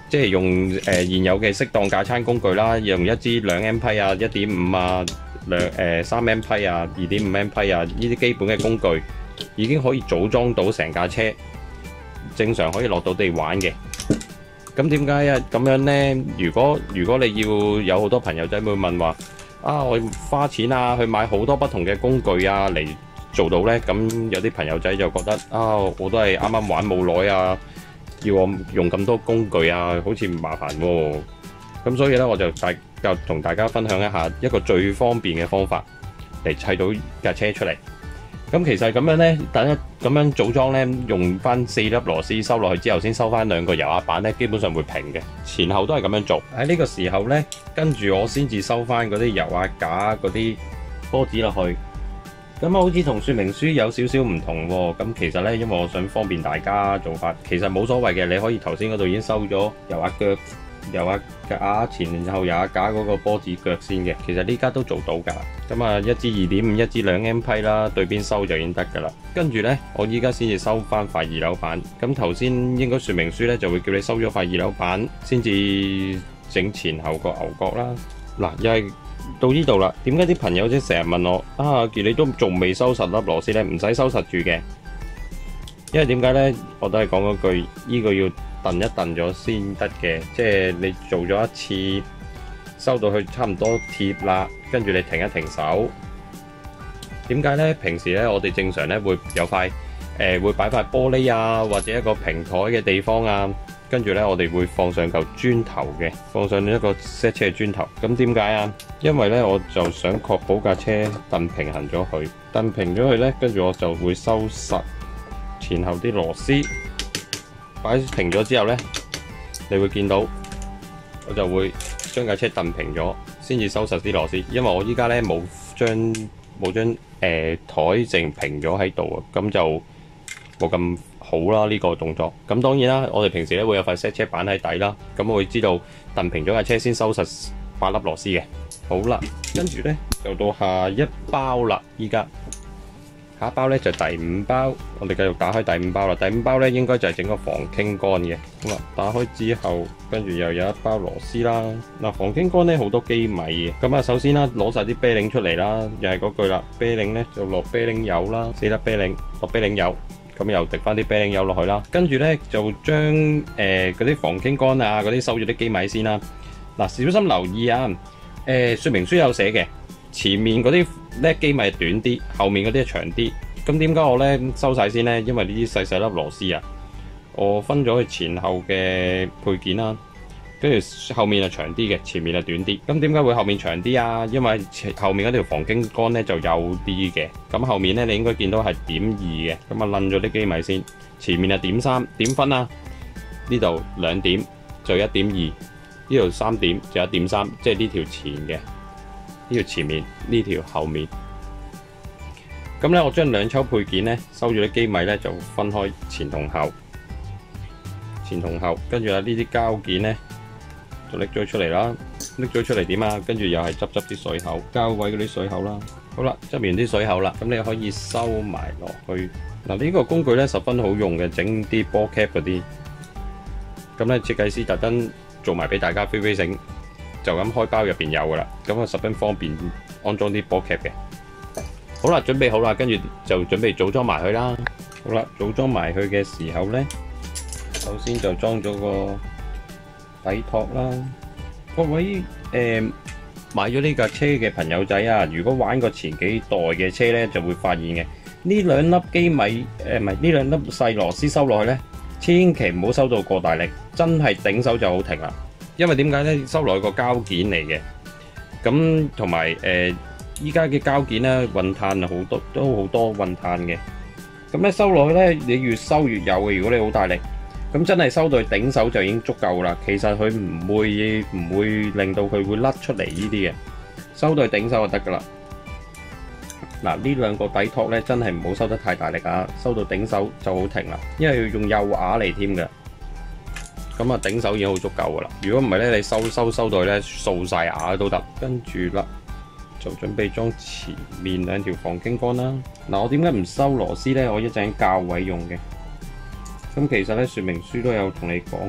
S1: 即係用誒、呃、現有嘅適當架撐工具啦，用一支兩 M 批啊、一點五啊、兩誒三 M 批啊、二點五 M 批啊，呢啲基本嘅工具已經可以組裝到成架車，正常可以落到地玩嘅。咁點解啊？咁樣呢？如果如果你要有好多朋友仔會問話啊，我花錢啊去買好多不同嘅工具啊嚟做到呢？咁有啲朋友仔就覺得啊，我都係啱啱玩冇耐啊，要我用咁多工具啊，好似唔麻煩喎。咁所以呢，我就大就同大家分享一下一個最方便嘅方法嚟砌到架車出嚟。咁其實咁樣呢，大家咁樣組裝呢，用翻四粒螺絲收落去之後，先收翻兩個油壓板呢，基本上會平嘅。前後都係咁樣做。喺呢個時候呢，跟住我先至收翻嗰啲油壓架嗰啲波子落去。咁啊，好似同說明書有少少唔同喎。咁其實呢，因為我想方便大家做法，其實冇所謂嘅。你可以頭先嗰度已經收咗油壓腳、油壓架前後油壓架嗰個波子腳先嘅。其實呢家都做到㗎。咁啊，一支二點五，一支兩 M 批啦，對邊收就已經得㗎啦。跟住呢，我依家先至收翻塊二樓板。咁頭先應該說明書呢就會叫你收咗塊二樓板，先至整前後個牛角啦。嗱，又係到呢度啦。點解啲朋友即成日問我啊？阿傑你都仲未收實粒螺絲呢？唔使收實住嘅，因為點解呢？我都係講嗰句，呢個要燉一燉咗先得嘅。即係你做咗一次，收到去差唔多貼啦，跟住你停一停手。點解呢？平時呢，我哋正常呢會有塊誒、呃、會擺塊玻璃啊，或者一個平台嘅地方啊，跟住呢，我哋會放上嚿磚頭嘅，放上一個 set 車嘅磚頭。咁點解啊？因為呢，我就想確保架車燉平衡咗佢，燉平咗佢呢，跟住我就會收實前後啲螺絲。擺平咗之後呢，你會見到我就會將架車燉平咗，先至收實啲螺絲。因為我依家呢冇將冇將誒台淨平咗喺度啊，咁就冇咁好啦呢個動作。咁當然啦，我哋平時咧會有塊 set 車板喺底啦，咁我會知道燉平咗架車先收實八粒螺絲嘅。好啦，跟住呢就到下一包啦，依家。下一包咧就第五包，我哋繼續打開第五包啦。第五包咧應該就係整個防傾杆嘅。好啦，打開之後，跟住又有一包螺絲啦。嗱，防傾杆咧好多機米嘅。咁啊，首先啦，攞晒啲啤令出嚟啦，又係嗰句啦，啤令咧就落啤令油啦，四粒啤令落啤令油，咁又滴翻啲啤令油落去啦。跟住咧就將誒嗰啲防傾杆啊嗰啲收咗啲機米先啦。嗱，小心留意啊！誒、呃，說明書有寫嘅。前面嗰啲咧機米短啲，後面嗰啲長啲。咁點解我咧收晒先呢？因為呢啲細細粒螺絲啊，我分咗佢前後嘅配件啦，跟住後面係長啲嘅，前面係短啲。咁點解會後面長啲啊？因為後面嗰條防傾杆咧就幼啲嘅。咁後面咧你應該見到係點二嘅。咁啊，掕咗啲機米先。前面係點三，點分啊？呢度兩點就一點二，呢度三點就一點三，即係呢條前嘅。呢條前面，呢條後面。咁咧，我將兩抽配件咧收住啲機米咧，就分開前同後，前同後。跟住啊，呢啲膠件咧就拎咗出嚟啦，拎咗出嚟點啊？跟住又係執執啲水口，膠位嗰啲水口啦。好啦，執完啲水口啦，咁你可以收埋落去。嗱，呢個工具咧十分好用嘅，整啲波 cap 嗰啲。咁咧，設計師特登做埋俾大家飛飛繩。就咁開包入邊有噶啦，咁啊十分方便安裝啲波 cap 嘅。好啦，準備好啦，跟住就準備組裝埋佢啦。好啦，組裝埋佢嘅時候呢，首先就裝咗個底托啦。各位誒、呃、買咗呢架車嘅朋友仔啊，如果玩過前幾代嘅車呢，就會發現嘅呢兩粒機米誒唔係呢兩粒細螺絲收落去呢，千祈唔好收到過大力，真係頂手就好停啦。因為點解咧？收落去個膠件嚟嘅，咁同埋誒依家嘅膠件咧混碳好多，都好多混碳嘅。咁咧收落去咧，你越收越有嘅。如果你好大力，咁真係收到去頂手就已經足夠啦。其實佢唔會唔會令到佢會甩出嚟呢啲嘅，收到去頂手就得噶啦。嗱，呢兩個底托咧真係唔好收得太大力啊，收到頂手就好停啦，因為要用幼瓦嚟添嘅。咁啊，頂手已經好足夠噶啦。如果唔係咧，你收收收到咧掃晒牙都得。跟住啦，就準備裝前面兩條防傾杆啦。嗱，我點解唔收螺絲咧？我一陣教位用嘅。咁其實咧，說明書都有同你講嘅。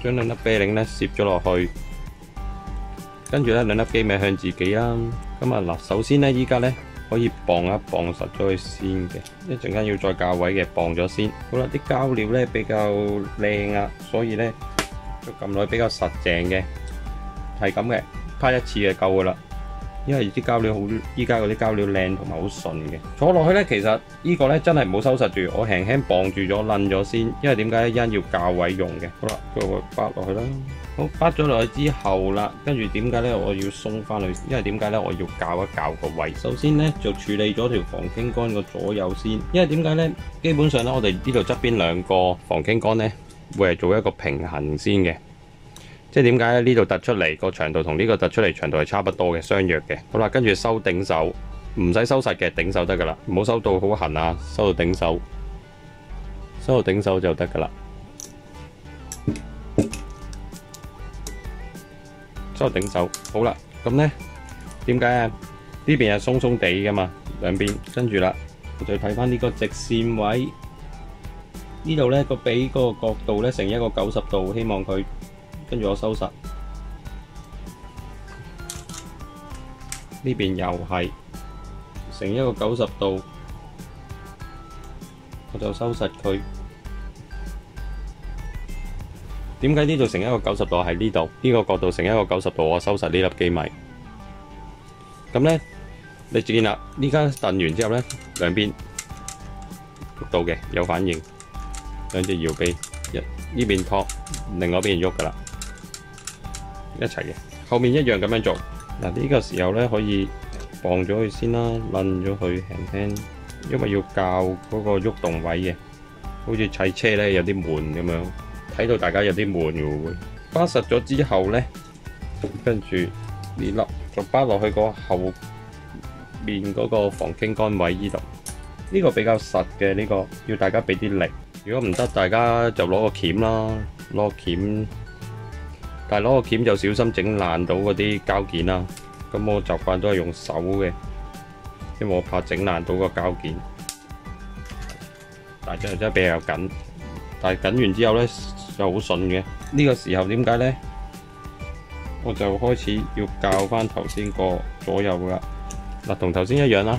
S1: 將兩粒啤令咧攝咗落去，跟住咧兩粒機尾向自己啦。咁啊嗱，首先咧依家咧可以磅一磅實咗佢先嘅，一陣間要再校位嘅，磅咗先。好啦，啲膠料咧比較靚啊，所以咧就撳落去比較實淨嘅，係咁嘅，拍一次就夠噶啦。因為啲膠料好，依家嗰啲膠料靚同埋好順嘅。坐落去咧，其實呢個咧真係唔好收實住，我輕輕磅住咗，攆咗先。因為點解一陣要校位用嘅。好啦，再擺落去啦。好，擺咗落去之後啦，跟住點解咧我要鬆翻去？因為點解咧我要校一校個位。首先咧就處理咗條防傾桿個左右先。因為點解咧？基本上咧，我哋呢度側邊兩個防傾桿咧會係做一個平衡先嘅。即係點解咧？呢度突出嚟個長度同呢個突出嚟長度係差不多嘅，相若嘅。好啦，跟住收頂手，唔使收實嘅，頂手得噶啦，唔好收到好痕啊，收到頂手，收到頂手就得噶啦。收到頂手，好啦，咁咧點解啊？呢邊係鬆鬆地噶嘛，兩邊，跟住啦，我再睇翻呢個直線位，呢度咧個髀嗰個角度咧成一個九十度，希望佢。跟住我收實，呢邊又係成一個九十度，我就收實佢。點解呢度成一個九十度？喺呢度呢個角度成一個九十度，我收實呢粒機米。咁咧，你見啦，呢家燉完之後咧，兩邊喐到嘅有反應，兩隻搖臂一呢邊托，另外一邊喐噶啦。一齊嘅，後面一樣咁樣做。嗱，呢個時候咧可以磅咗佢先啦，攆咗佢輕輕，因為要校嗰個喐動位嘅，好似砌車咧有啲悶咁樣，睇到大家有啲悶嘅會。包實咗之後咧，跟住呢粒就包落去個後面嗰個防傾桿位呢度。呢個比較實嘅，呢個要大家俾啲力。如果唔得，大家就攞個鉗啦，攞個鉗。但係攞個鉗就小心整爛到嗰啲膠件啦。咁我習慣都係用手嘅，因為我怕整爛到個膠件。但係真係真係比較緊，但係緊完之後咧就好順嘅。呢個時候點解咧？我就開始要校翻頭先個左右啦。嗱，同頭先一樣啦。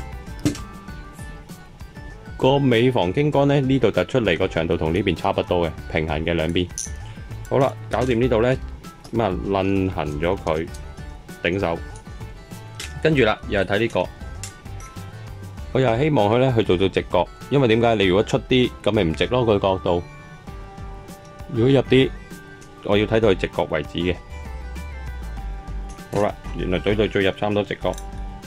S1: 個尾防傾桿咧呢度突出嚟個長度同呢邊差不多嘅，平衡嘅兩邊。好啦，搞掂呢度咧。咁啊，攆痕咗佢頂手，跟住啦，又係睇呢個，我又係希望佢咧去做到直角，因為點解？你如果出啲咁咪唔直咯，佢角度。如果入啲，我要睇到佢直角為止嘅。好啦，原來嘴對嘴入差唔多直角，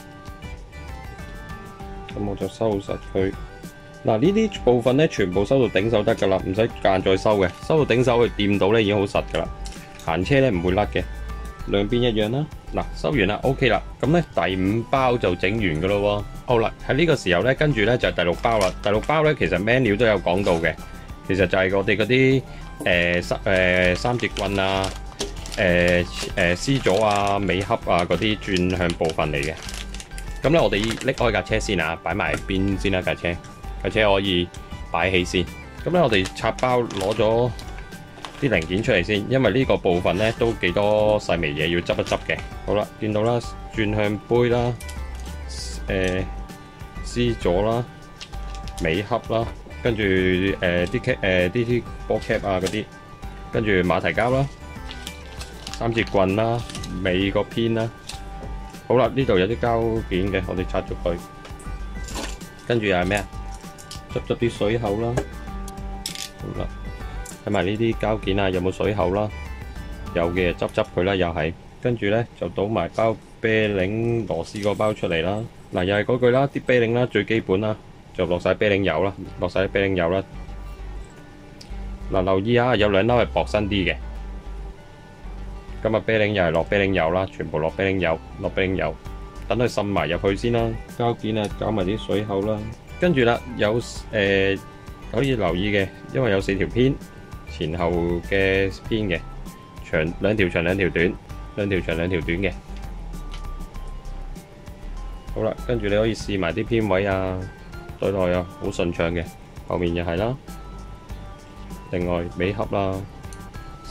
S1: 咁我就收實佢。嗱，呢啲部分咧全部收到頂手得噶啦，唔使間再收嘅，收到頂手去掂到咧已經好實噶啦。行車咧唔會甩嘅，兩邊一樣啦。嗱，收完啦 ，OK 啦。咁咧第五包就整完噶咯喎。好啦，喺呢個時候咧，跟住咧就係第六包啦。第六包咧其實 menu 都有講到嘅，其實就係我哋嗰啲誒三誒三節棍啊、誒誒 C 座啊、尾盒啊嗰啲轉向部分嚟嘅。咁咧我哋拎開架車先啊，擺埋邊先啦架車，架車可以擺起先。咁咧我哋拆包攞咗啲零件出嚟先，因為呢個部分咧都幾多細微嘢要執一執嘅。好啦，見到啦，轉向杯啦，誒 C 座啦，尾盒啦，跟住誒啲 cap 誒啲啲波 cap 啊嗰啲，跟住馬蹄膠啦，三節棍啦，尾個偏啦。好啦，呢度有啲膠件嘅，我哋拆咗佢。跟住又係咩啊？執執啲水口啦。好啦。睇埋呢啲膠件啊，有冇水口啦？有嘅，執執佢啦，又係。跟住咧就倒埋包啤令螺絲個包出嚟啦。嗱，又係嗰句啦，啲啤令啦最基本啦，就落晒啤令油啦，落晒啲啤令油啦。嗱，留意下，有兩粒係薄身啲嘅。咁啊，啤令又係落啤令油啦，全部落啤令油，落啤令油，等佢滲埋入去先啦。膠件啊，搞埋啲水口啦。跟住啦，有誒、呃、可以留意嘅，因為有四條偏。前後嘅邊嘅長兩條長兩條短，兩條長兩條短嘅。好啦，跟住你可以試埋啲偏位啊，對落去啊，好順暢嘅。後面又係啦，另外尾盒啦、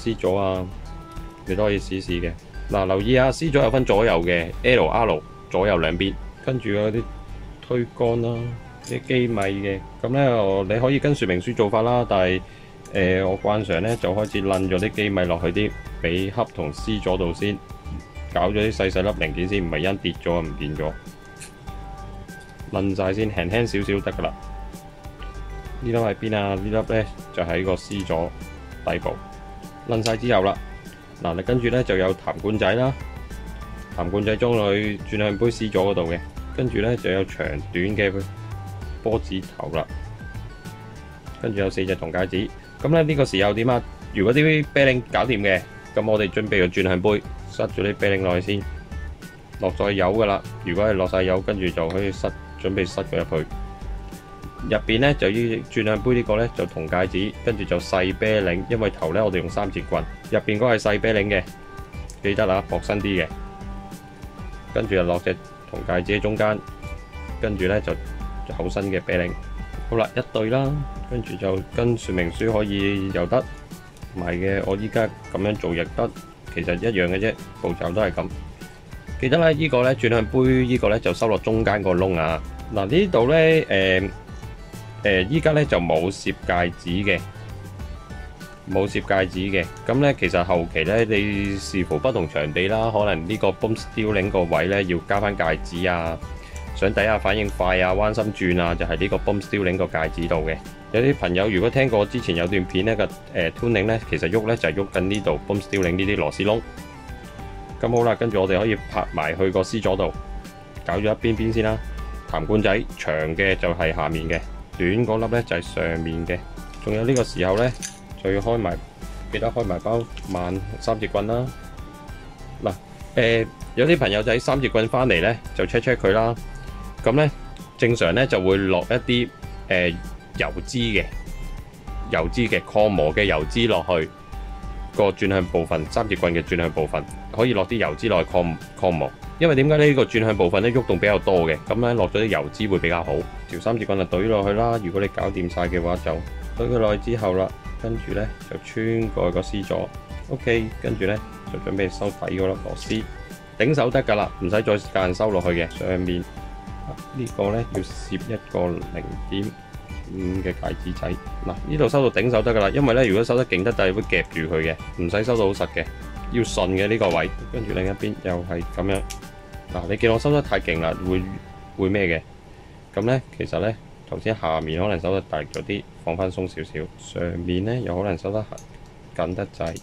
S1: C 座啊，你都可以試試嘅。嗱，留意下 C 座有分左右嘅 L、R 左右兩邊，跟住嗰啲推杆啦，啲機米嘅，咁咧你可以跟說明書做法啦，但係誒、呃、我慣常咧就開始撚咗啲機米落去啲尾盒同 C 座度先，搞咗啲細細粒零件先，唔係因跌咗唔見咗，撚晒先，輕輕少少得噶啦。呢粒喺邊啊？呢粒咧就喺個 C 座底部，撚晒之後啦，嗱你跟住咧就有痰罐仔啦，痰罐仔裝落去轉向杯 C 座嗰度嘅，跟住咧就有長短嘅波子頭啦，跟住有四隻銅戒指。咁咧呢個時候點啊？如果啲啤令搞掂嘅，咁我哋準備個轉向杯，塞咗啲啤令落去先，落咗油噶啦。如果係落晒油，跟住就可以塞，準備塞佢入去。入邊咧就要轉向杯呢個咧就銅戒指，跟住就細啤令，因為頭咧我哋用三節棍，入邊嗰個係細啤令嘅，記得啦，薄身啲嘅。跟住就落隻銅戒指喺中間，跟住咧就厚身嘅啤令。好啦，一對啦，跟住就跟說明書可以又得，唔係嘅我依家咁樣做亦得，其實一樣嘅啫，步驟都係咁。記得咧，呢個咧轉向杯呢個咧就收落中間個窿啊。嗱呢度咧誒。誒依家咧就冇攝戒指嘅，冇攝戒指嘅。咁咧其實後期咧你視乎不同場地啦，可能呢個 boom steering 個位咧要加翻戒指啊，想底下反應快啊，彎心轉啊，就係、是、呢個 boom steering 個戒指度嘅。有啲朋友如果聽過之前有段片咧個誒 tuning 咧，其實喐咧就係喐緊呢度 boom steering 呢啲螺絲窿。咁好啦，跟住我哋可以拍埋去個 C 座度，搞咗一邊邊先啦。痰罐仔長嘅就係下面嘅。短嗰粒咧就係上面嘅，仲有呢個時候咧就要開埋，記得開埋包慢三節棍啦。嗱，誒有啲朋友仔三節棍翻嚟咧就 check check 佢啦。咁咧正常咧就會落一啲誒油脂嘅油脂嘅抗磨嘅油脂落去個轉向部分，三節棍嘅轉向部分可以落啲油脂落去抗抗磨。因為點解呢個轉向部分咧喐動比較多嘅，咁咧落咗啲油脂會比較好。條三節棍就懟落去啦。如果你搞掂晒嘅話，就懟佢落去之後啦，跟住咧就穿過去個 C 座。OK， 跟住咧就準備收底嗰粒螺絲，頂手得噶啦，唔使再間收落去嘅。上面、啊這個、呢個咧要攝一個零點五嘅戒指仔。嗱，呢度收到頂手得噶啦，因為咧如果收得勁得滯會夾住佢嘅，唔使收到好實嘅。要順嘅呢個位，跟住另一邊又係咁樣。嗱，你見我收得太勁啦，會會咩嘅？咁咧，其實咧頭先下面可能收得大力咗啲，放翻鬆少少。上面咧又可能收得緊得滯。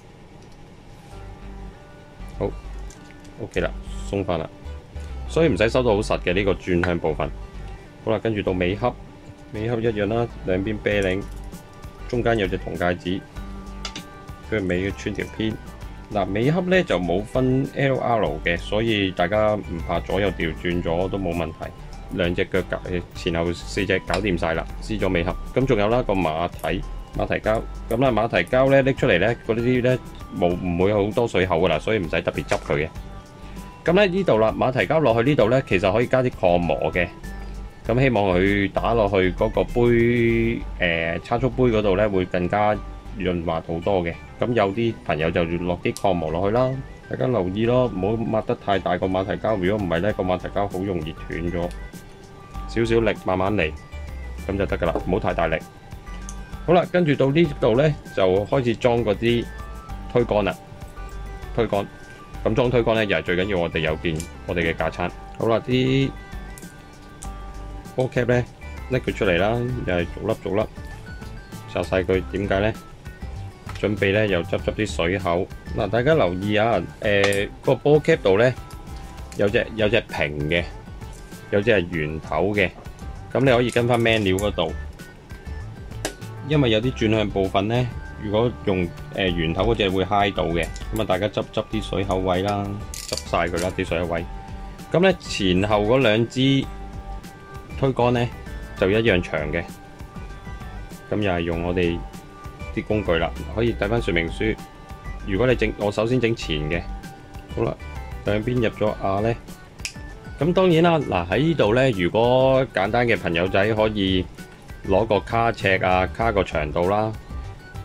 S1: 好 ，OK 啦，鬆翻啦。所以唔使收到好實嘅呢個轉向部分。好啦，跟住到尾盒，尾盒一樣啦，兩邊啤令，中間有隻銅戒指，佢尾要穿條偏。嗱，尾盒咧就冇分 L R 嘅，所以大家唔怕左右調轉咗都冇問題。兩隻腳夾前後四隻搞掂晒啦，撕咗尾盒。咁仲有啦個馬蹄馬蹄膠，咁啦馬蹄膠咧拎出嚟咧嗰啲咧冇唔會好多水口噶啦，所以唔使特別執佢嘅。咁咧呢度啦，馬蹄膠落去呢度咧，其實可以加啲抗磨嘅。咁希望佢打落去嗰個杯誒、呃、叉速杯嗰度咧，會更加潤滑好多嘅。咁有啲朋友就落啲抗磨落去啦，大家留意咯，唔好抹得太大個馬蹄膠。如果唔係咧，個馬蹄膠好容易斷咗。少少力慢慢嚟，咁就得噶啦，唔好太大力。好啦，跟住到呢度咧，就開始裝嗰啲推杆啦。推杆咁裝推杆咧，又係最緊要我哋有件我哋嘅架撐。好啦，啲波 cap 咧拎佢出嚟啦，又係逐粒逐粒拆晒佢。點解咧？準備咧又執執啲水口。嗱，大家留意啊，誒個波 cap 度咧有隻有隻平嘅，有隻係圓頭嘅。咁你可以跟翻 manual 嗰度，因為有啲轉向部分咧，如果用誒圓頭嗰隻會揩到嘅。咁啊，大家執執啲水口位啦，執晒佢啦啲水口位。咁咧前後嗰兩支推杆咧就一樣長嘅。咁又係用我哋啲工具啦，可以睇翻說明書。如果你整，我首先整前嘅，好啦，兩邊入咗亞咧。咁當然啦，嗱喺呢度咧，如果簡單嘅朋友仔可以攞個卡尺啊，卡個長度啦。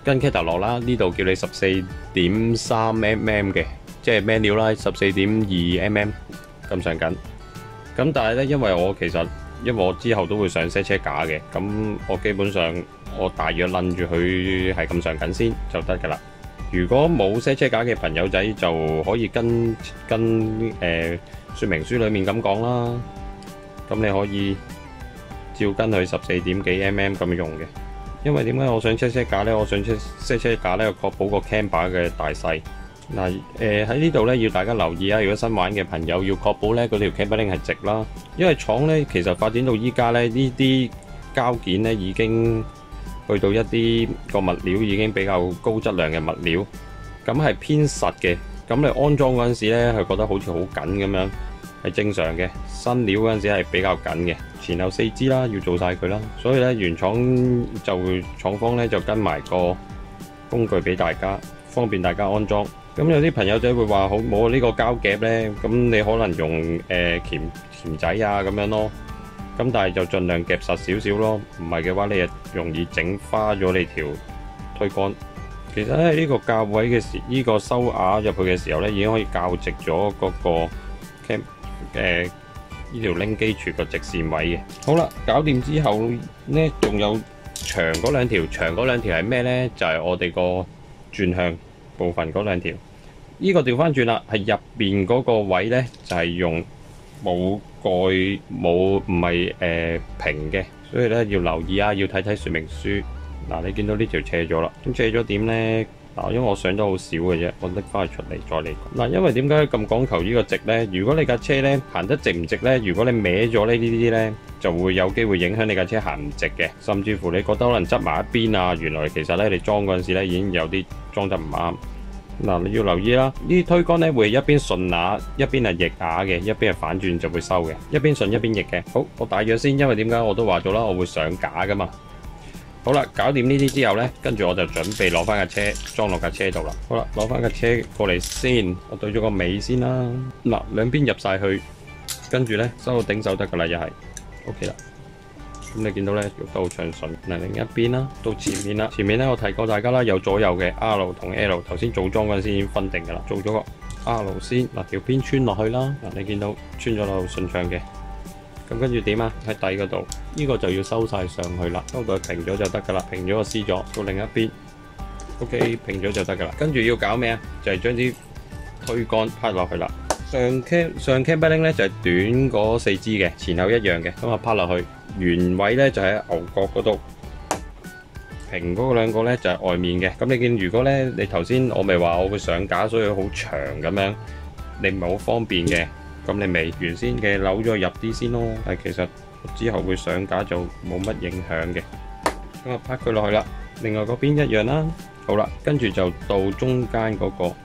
S1: 跟 catalog 啦，呢度叫你十四點三 mm 嘅，即係 manual 啦，十四點二 mm 咁上緊。咁但係咧，因為我其實因為我之後都會上車車架嘅，咁我基本上我大約諗住佢係咁上緊先就得㗎啦。如果冇車車架嘅朋友仔就可以跟跟誒、呃、說明書裡面咁講啦。咁你可以照跟佢十四點幾 mm 咁用嘅。因為點解我想車車架呢？我想車車車架呢，確保個 camber 嘅大細。嗱，誒喺呢度呢，要大家留意啊！如果新玩嘅朋友要確保呢嗰條 camber link 係直啦，因為廠呢其實發展到依家呢，呢啲膠件呢已經去到一啲個物料已經比較高質量嘅物料，咁係偏實嘅。咁你安裝嗰陣時呢，係覺得好似好緊咁樣，係正常嘅。新料嗰陣時係比較緊嘅，前後四支啦，要做晒佢啦。所以呢，原廠就廠方呢就跟埋個工具俾大家，方便大家安裝。咁有啲朋友仔會話好冇呢個膠夾呢，咁你可能用誒鉗鉗仔啊咁樣咯。咁但係就盡量夾實少少咯，唔係嘅話你就容易整花咗你條推杆。其實咧呢個較位嘅時，呢個收瓦入去嘅時候咧，已經可以較直咗嗰個 cam 誒呢條 link 基柱個直線位嘅。好啦，搞掂之後咧，仲有長嗰兩條，長嗰兩條係咩咧？就係我哋個轉向部分嗰兩條。呢個調翻轉啦，係入邊嗰個位咧，就係用冇蓋冇唔係誒平嘅，所以咧要留意啊，要睇睇說明書。嗱，你見到呢條斜咗啦，咁斜咗點咧？嗱，因為我上得好少嘅啫，我拎翻佢出嚟再嚟。嗱，因為點解咁講求呢個直咧？如果你架車咧行得直唔直咧，如果你歪咗呢呢啲咧，就會有機會影響你架車行唔直嘅，甚至乎你覺得可能側埋一邊啊，原來其實咧你裝嗰陣時咧已經有啲裝得唔啱。嗱，你要留意啦，呢啲推杆咧會一邊順瓦，一邊係逆瓦嘅，一邊係反轉就會收嘅，一邊順一邊逆嘅。好，我大約先，因為點解我都話咗啦，我會上架噶嘛。好啦，搞掂呢啲之後呢，跟住我就準備攞翻架車裝落架車度啦。好啦，攞翻架車過嚟先，我對咗個尾先啦。嗱，兩邊入晒去，跟住呢，收到頂手得噶啦，又係 OK 啦。咁你見到呢，喐得好暢順。嗱，另一邊啦，到前面啦，前面呢，我提過大家啦，有左右嘅 R 同 L， 頭先組裝嗰陣時已經分定噶啦，做咗個 R 先。嗱，條邊穿落去啦，嗱，你見到穿咗落順暢嘅。咁跟住點啊？喺底嗰度，呢、這個就要收晒上去啦，收到平咗就得噶啦，平咗個 C 咗到另一邊 ，OK 平咗就得噶啦。跟住要搞咩啊？就係將啲推杆拍落去啦。上 cam 上 camber link 咧就係、是、短嗰四支嘅，前後一樣嘅，咁啊拍落去。原位咧就喺、是、牛角嗰度，平嗰兩個咧就係、是、外面嘅。咁你見如果咧你頭先我咪話我會上架，所以好長咁樣，你唔係好方便嘅。咁你咪原先嘅扭咗入啲先咯，但其實之後會上架就冇乜影響嘅。咁啊拍佢落去啦，另外嗰邊一樣啦。好啦，跟住就到中間嗰個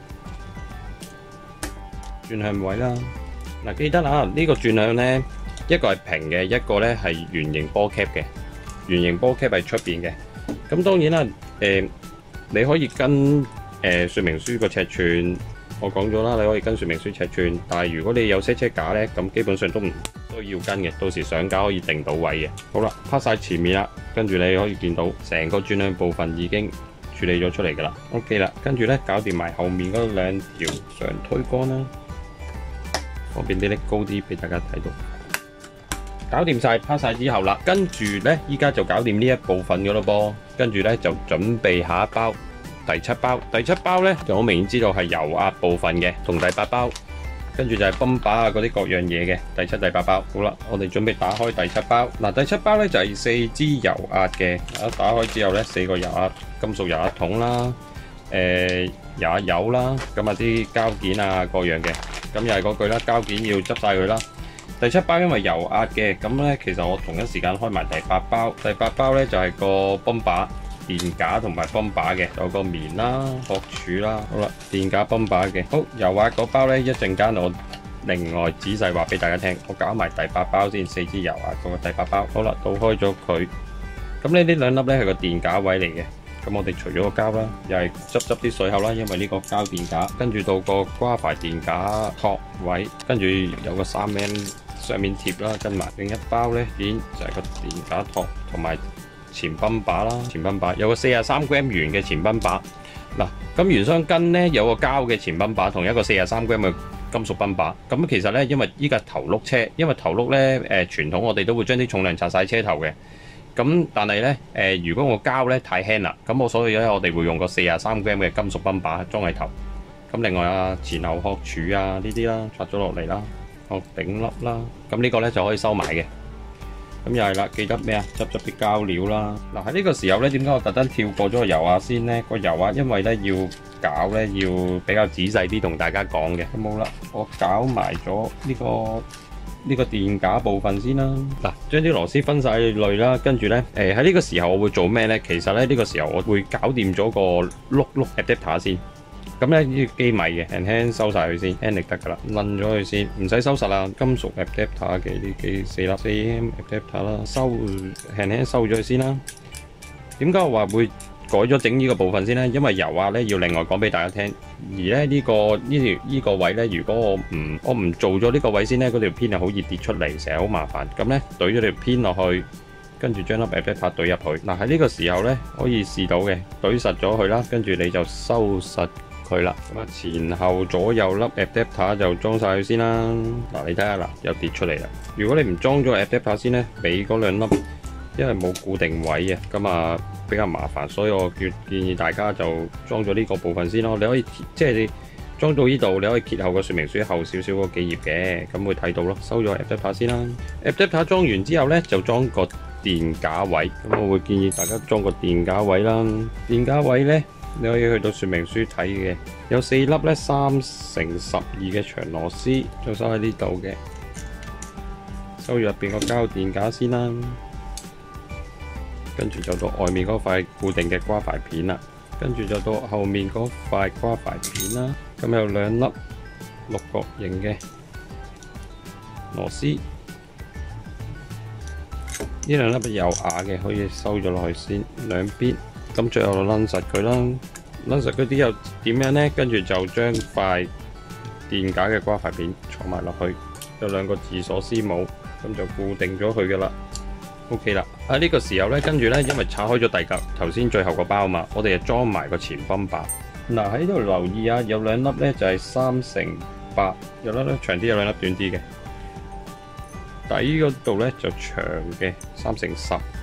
S1: 轉向位啦。嗱，記得啊，呢個轉向呢，一個係平嘅，一個呢係圓形波 cap 嘅。圓形波 cap 係出邊嘅。咁當然啦，誒你可以跟誒說明書個尺寸。我講咗啦，你可以跟說明書尺寸，但係如果你有車車架呢，咁基本上都唔需要跟嘅，到時上架可以定到位嘅。好啦，拍晒前面啦，跟住你可以見到成個轉向部分已經處理咗出嚟噶啦。OK 啦，跟住呢，搞掂埋後面嗰兩條上推杆啦，方便啲拎高啲俾大家睇到。搞掂晒，拍晒之後啦，跟住呢，依家就搞掂呢一部分噶咯噃，跟住呢，就準備下一包。第七包，第七包呢就好明顯知道係油壓部分嘅，同第八包，跟住就係泵把啊嗰啲各樣嘢嘅。第七、第八包，好啦，我哋準備打開第七包。嗱，第七包呢就係四支油壓嘅，一打開之後呢，四個油壓金屬油壓筒啦，誒油壓油啦，咁啊啲膠件啊各樣嘅，咁又係嗰句啦，膠件要執晒佢啦。第七包因為油壓嘅，咁呢其實我同一時間開埋第八包，第八包呢就係個泵把。電架同埋泵把嘅，有個棉啦、殼柱啦，好啦，電架泵把嘅，好油壓嗰包呢，一陣間我另外仔細話俾大家聽，我搞埋第八包先，四支油壓嗰個第八包，好啦，倒開咗佢，咁呢呢兩粒呢係個電架位嚟嘅，咁我哋除咗個膠啦，又係執執啲水口啦，因為呢個膠電架，跟住到個瓜牌電架托位，跟住有個三 M 上面貼啦，跟埋另一包呢，已經就係個電架托同埋。 前泵把啦，前泵把有個四十三 gram 圓嘅前泵把。嗱，咁原箱跟咧有個膠嘅前泵把，同一個四十三 gram 嘅金屬泵把。咁其實咧，因為依架頭轆車，因為頭轆咧誒傳統我哋都會將啲重量拆晒車頭嘅。咁但係咧誒，如果個膠咧太輕啦，咁我所以咧我哋會用個四十三 gram 嘅金屬泵把裝喺頭。咁另外啊，前後殼柱啊呢啲啦，拆咗落嚟啦，殼頂粒啦，咁呢個咧就可以收埋嘅。咁又係啦，記得咩啊？執執啲膠料啦。嗱喺呢個時候咧，點解我特登跳過咗個油壓先咧？個油壓因為咧要搞咧要比較仔細啲同大家講嘅。咁好啦，我搞埋咗呢個呢個電架部分先啦。嗱，將啲螺絲分晒類啦，跟住咧誒喺呢個時候我會做咩咧？其實咧呢個時候我會搞掂咗個碌碌 adapter 先。咁咧呢個機米嘅，輕輕收晒佢先，輕力得噶啦，攆咗佢先，唔使收實啦。金屬 adapter 嘅呢幾四粒四 M adapter 啦，收輕輕收咗佢先啦。點解我話會改咗整呢個部分先咧？因為油壓咧要另外講俾大家聽，而咧呢個呢條呢個位咧，如果我唔我唔做咗呢個位先咧，嗰條片係好易跌出嚟，成日好麻煩。咁咧懟咗條片落去，跟住將粒 adapter 懟入去。嗱喺呢個時候咧可以試到嘅，懟實咗佢啦，跟住你就收實佢啦。咁啊前後左右粒 adapter 就裝晒佢先啦。嗱你睇下嗱，又跌出嚟啦。如果你唔裝咗 adapter 先咧，尾嗰兩粒因為冇固定位啊，咁啊比較麻煩，所以我建建議大家就裝咗呢個部分先咯。你可以即係你裝到呢度，你可以揭後個說明書後少少嗰幾頁嘅，咁會睇到咯。收咗 adapter 先啦。adapter 裝完之後咧，就裝個電架位。咁我會建議大家裝個電架位啦。電架位咧，你可以去到說明書睇嘅，有四粒咧三乘十二嘅長螺絲，就收喺呢度嘅。收入邊個膠電架先啦。跟住就到外面嗰塊固定嘅瓜牌片啦，跟住就到後面嗰塊瓜牌片啦。咁有兩粒六角形嘅螺絲，呢兩粒係有牙嘅，可以收咗落去先兩邊。咁最後就攆實佢啦，攆實嗰啲又點樣呢？跟住就將塊電架嘅瓜牌片坐埋落去，有兩個自鎖絲帽，咁就固定咗佢噶啦。OK 啦，喺呢個時候咧，跟住咧，因為拆開咗第嚿頭先最後個包嘛，我哋就裝埋個前泵把。嗱喺度留意啊，有兩粒咧就係三乘八，有粒咧長啲，有兩粒短啲嘅。底嗰度咧就長嘅三乘十。呢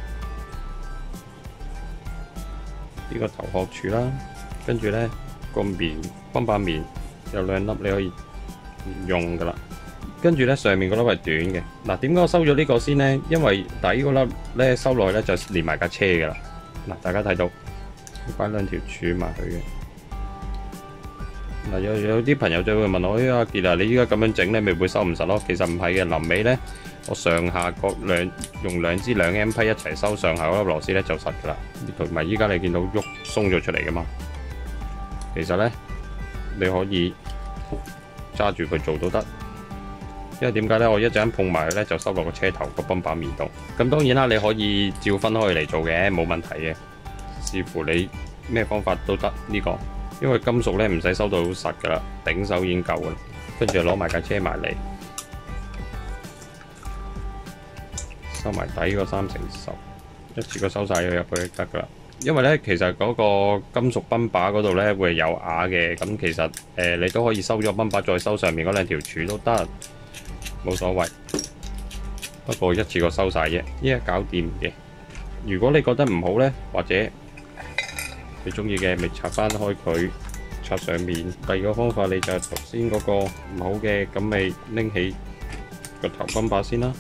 S1: 個頭殼柱啦，跟住咧個面泵把面有兩粒你可以用噶啦。跟住咧上面嗰粒係短嘅。嗱，點解我收咗呢個先呢？因為底嗰粒咧收落去咧就連埋架車嘅啦。嗱，大家睇到擺兩條柱埋去嘅。嗱，有有啲朋友就會問我：哎阿傑啊，你依家咁樣整咧，咪會收唔實咯？其實唔係嘅，臨尾咧我上下各兩用兩支兩 M 批一齊收上下嗰粒螺絲咧就實噶啦。同埋依家你見到喐鬆咗出嚟噶嘛？其實咧你可以揸住佢做都得。因為點解咧？我一陣間碰埋佢咧，就收落個車頭個泵把面度。咁當然啦，你可以照分開嚟做嘅，冇問題嘅。視乎你咩方法都得呢個。因為金屬咧唔使收到好實噶啦，頂手已經夠噶啦。跟住就攞埋架車埋嚟，收埋底個三乘十，一次過收晒佢入去得噶啦。因為咧，其實嗰個金屬泵把嗰度咧會有瓦嘅，咁其實誒、呃、你都可以收咗泵把，再收上面嗰兩條柱都得。冇所謂，不過一次過收晒啫，依家搞掂嘅。如果你覺得唔好呢，或者你中意嘅，咪拆翻開佢，拆上面。第二個方法你就頭先嗰個唔好嘅，咁咪拎起個頭泵把先啦，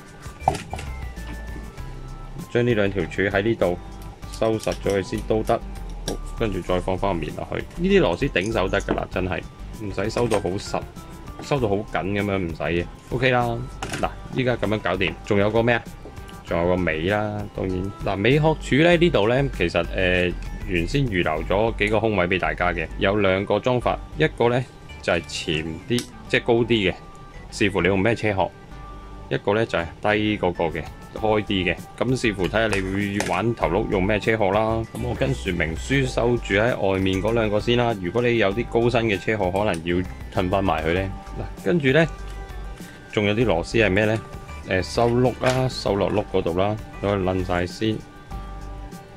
S1: 將呢兩條柱喺呢度收實咗佢先都得。好，跟住再放翻個面落去。呢啲螺絲頂手得噶啦，真係唔使收到好實。收到好緊咁樣唔使嘅 ，OK 啦。嗱，依家咁樣搞掂，仲有個咩啊？仲有個尾啦，當然嗱，尾殼柱咧呢度咧，其實誒、呃、原先預留咗幾個空位俾大家嘅，有兩個裝法，一個咧就係、是、前啲，即係高啲嘅，視乎你用咩車殼；一個咧就係、是、低嗰個嘅，開啲嘅。咁視乎睇下你會玩頭轆用咩車殼啦。咁我跟說明書收住喺外面嗰兩個先啦。如果你有啲高身嘅車殼，可能要褪翻埋佢咧。嗱，跟住咧，仲有啲螺絲係咩咧？誒，收轆啦，收落轆嗰度啦，攞去攆晒先。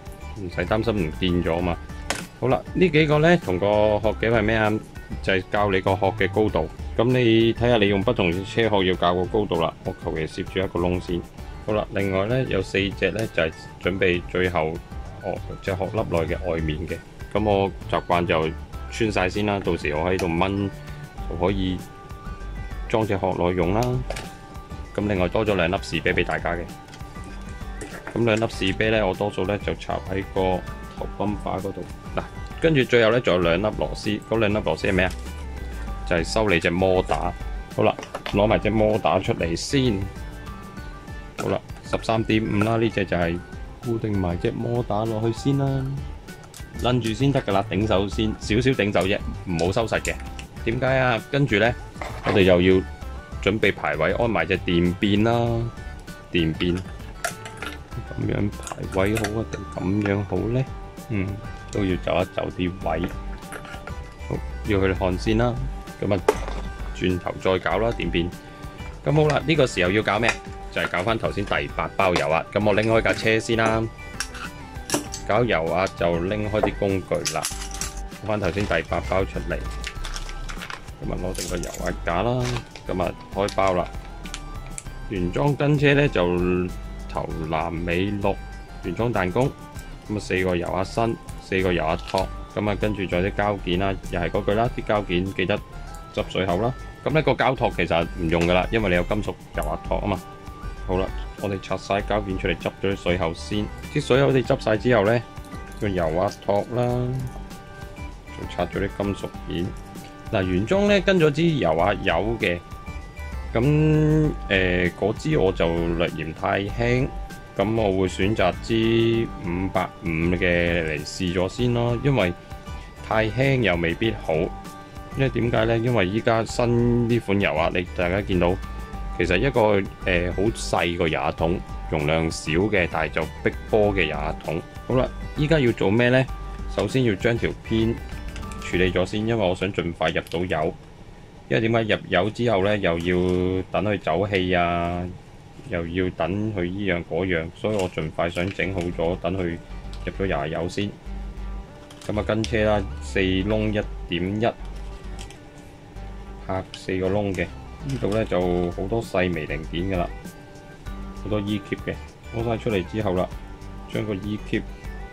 S1: 唔使擔心唔見咗嘛。好啦，呢幾個呢，同個殼嘅係咩啊？就係、是、教你個殼嘅高度。咁你睇下你用不同車殼要校個高度啦。我求其攝住一個窿先。好啦，另外呢，有四隻呢，就係、是、準備最後哦隻殼粒內嘅外面嘅。咁我習慣就穿晒先啦，到時我喺度掹就可以裝隻殼內用啦。咁另外多咗兩粒士啤俾大家嘅。咁兩粒士啤呢，我多數呢就插喺個頭泵把嗰度。嗱，跟住最後呢，仲有兩粒螺絲。嗰兩粒螺絲係咩啊？就係、是、修理隻摩打。好啦，攞埋隻摩打出嚟先。好啦，十三點五啦，呢隻就係固定埋隻摩打落去先啦。攆住先得噶啦，頂手先，少少頂手啫，唔好收實嘅。點解啊？跟住呢，我哋又要準備排位，安埋隻電邊啦。電邊咁樣排位好啊，定咁樣好呢？嗯，都要走一走啲位。好，要去看先啦。咁啊，轉頭再搞啦，電邊。咁好啦，呢、這個時候要搞咩？就係、是、搞翻頭先第八包油壓。咁我拎開架車先啦。搞油壓就拎開啲工具啦。攞翻頭先第八包出嚟。咁啊，攞定個油壓架啦。咁啊，開包啦。原裝跟車咧就頭藍尾綠原裝彈弓。咁啊，四個油壓身，四個油壓托。咁啊，跟住再啲膠件啦，又係嗰句啦，啲膠件記得執水口啦。咁呢個膠托其實唔用噶啦，因為你有金屬油壓托啊嘛。好啦，我哋拆晒膠件出嚟，執咗啲水口先。啲水口我哋執晒之後呢，個油壓托啦，就拆咗啲金屬件。嗱，原裝呢跟咗支油壓油嘅，咁誒嗰支我就略嫌太輕，咁我會選擇支五百五嘅嚟試咗先咯，因為太輕又未必好。因為點解呢？因為依家新呢款油壓，你大家見到其實一個誒好細個油壓筒，容量少嘅，但係就逼波嘅油壓筒。好啦，依家要做咩呢？首先要將條片處理咗先，因為我想盡快入到油。因為點解入油之後呢，又要等佢走氣啊，又要等佢依樣嗰樣，所以我盡快想整好咗，等佢入咗油油先。咁啊，跟車啦，四窿一點一。拍四個窿嘅，呢度呢就好多細微零件噶啦，好多 E 貼嘅，攞晒出嚟之後啦，將個 E 貼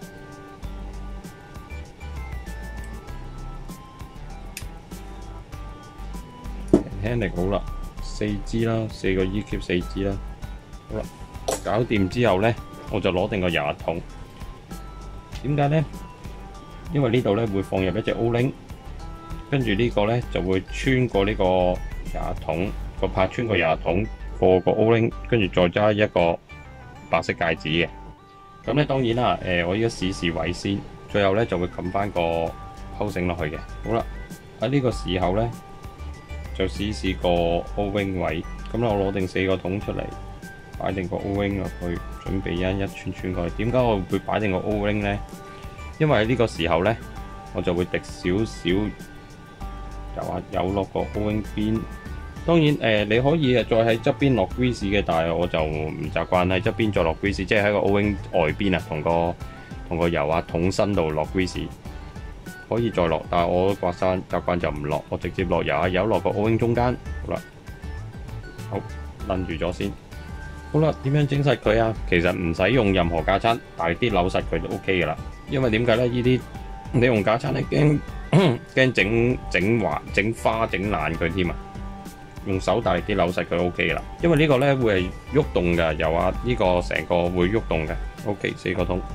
S1: 輕輕力好啦，四支啦，四個 E 貼四支啦，好啦，搞掂之後呢，我就攞定個油壓筒。點解呢？因為呢度呢會放入一隻 O-ring。跟住呢個呢，就會穿過呢個油壓筒個拍，穿過油壓筒過個 O-ring，跟住再加一個白色戒指嘅。咁呢當然啦，誒、呃、我依家試試位先，最後呢就會冚翻個鈎繩落去嘅。好啦，喺呢個時候呢，就試試個 O-ring 位。咁咧我攞定四個筒出嚟，擺定個 O-ring 落去，準備一一穿穿過去。點解我會擺定個 O-ring 呢？因為喺呢個時候呢，我就會滴少少油壓油落個 O-ring 邊。當然誒、呃，你可以誒再喺側邊落 grease 嘅，但係我就唔習慣喺側邊再落 grease，即係喺個 O-ring 外邊啊，同個同個油壓筒身度落 grease。可以再落，但係我刮山習慣就唔落，我直接落油壓油落個 O-ring 中間。好啦，好攆住咗先。好啦，點樣整實佢啊？其實唔使用，用任何架撐，大力啲扭實佢就 O K 噶啦。因為點解咧？呢啲你用架撐咧，驚驚整整滑、整花、整爛佢添啊！用手大力啲扭實佢 O K 噶啦。因為呢個咧會係喐動嘅，油壓呢個成個會喐動嘅。O K， 四個筒。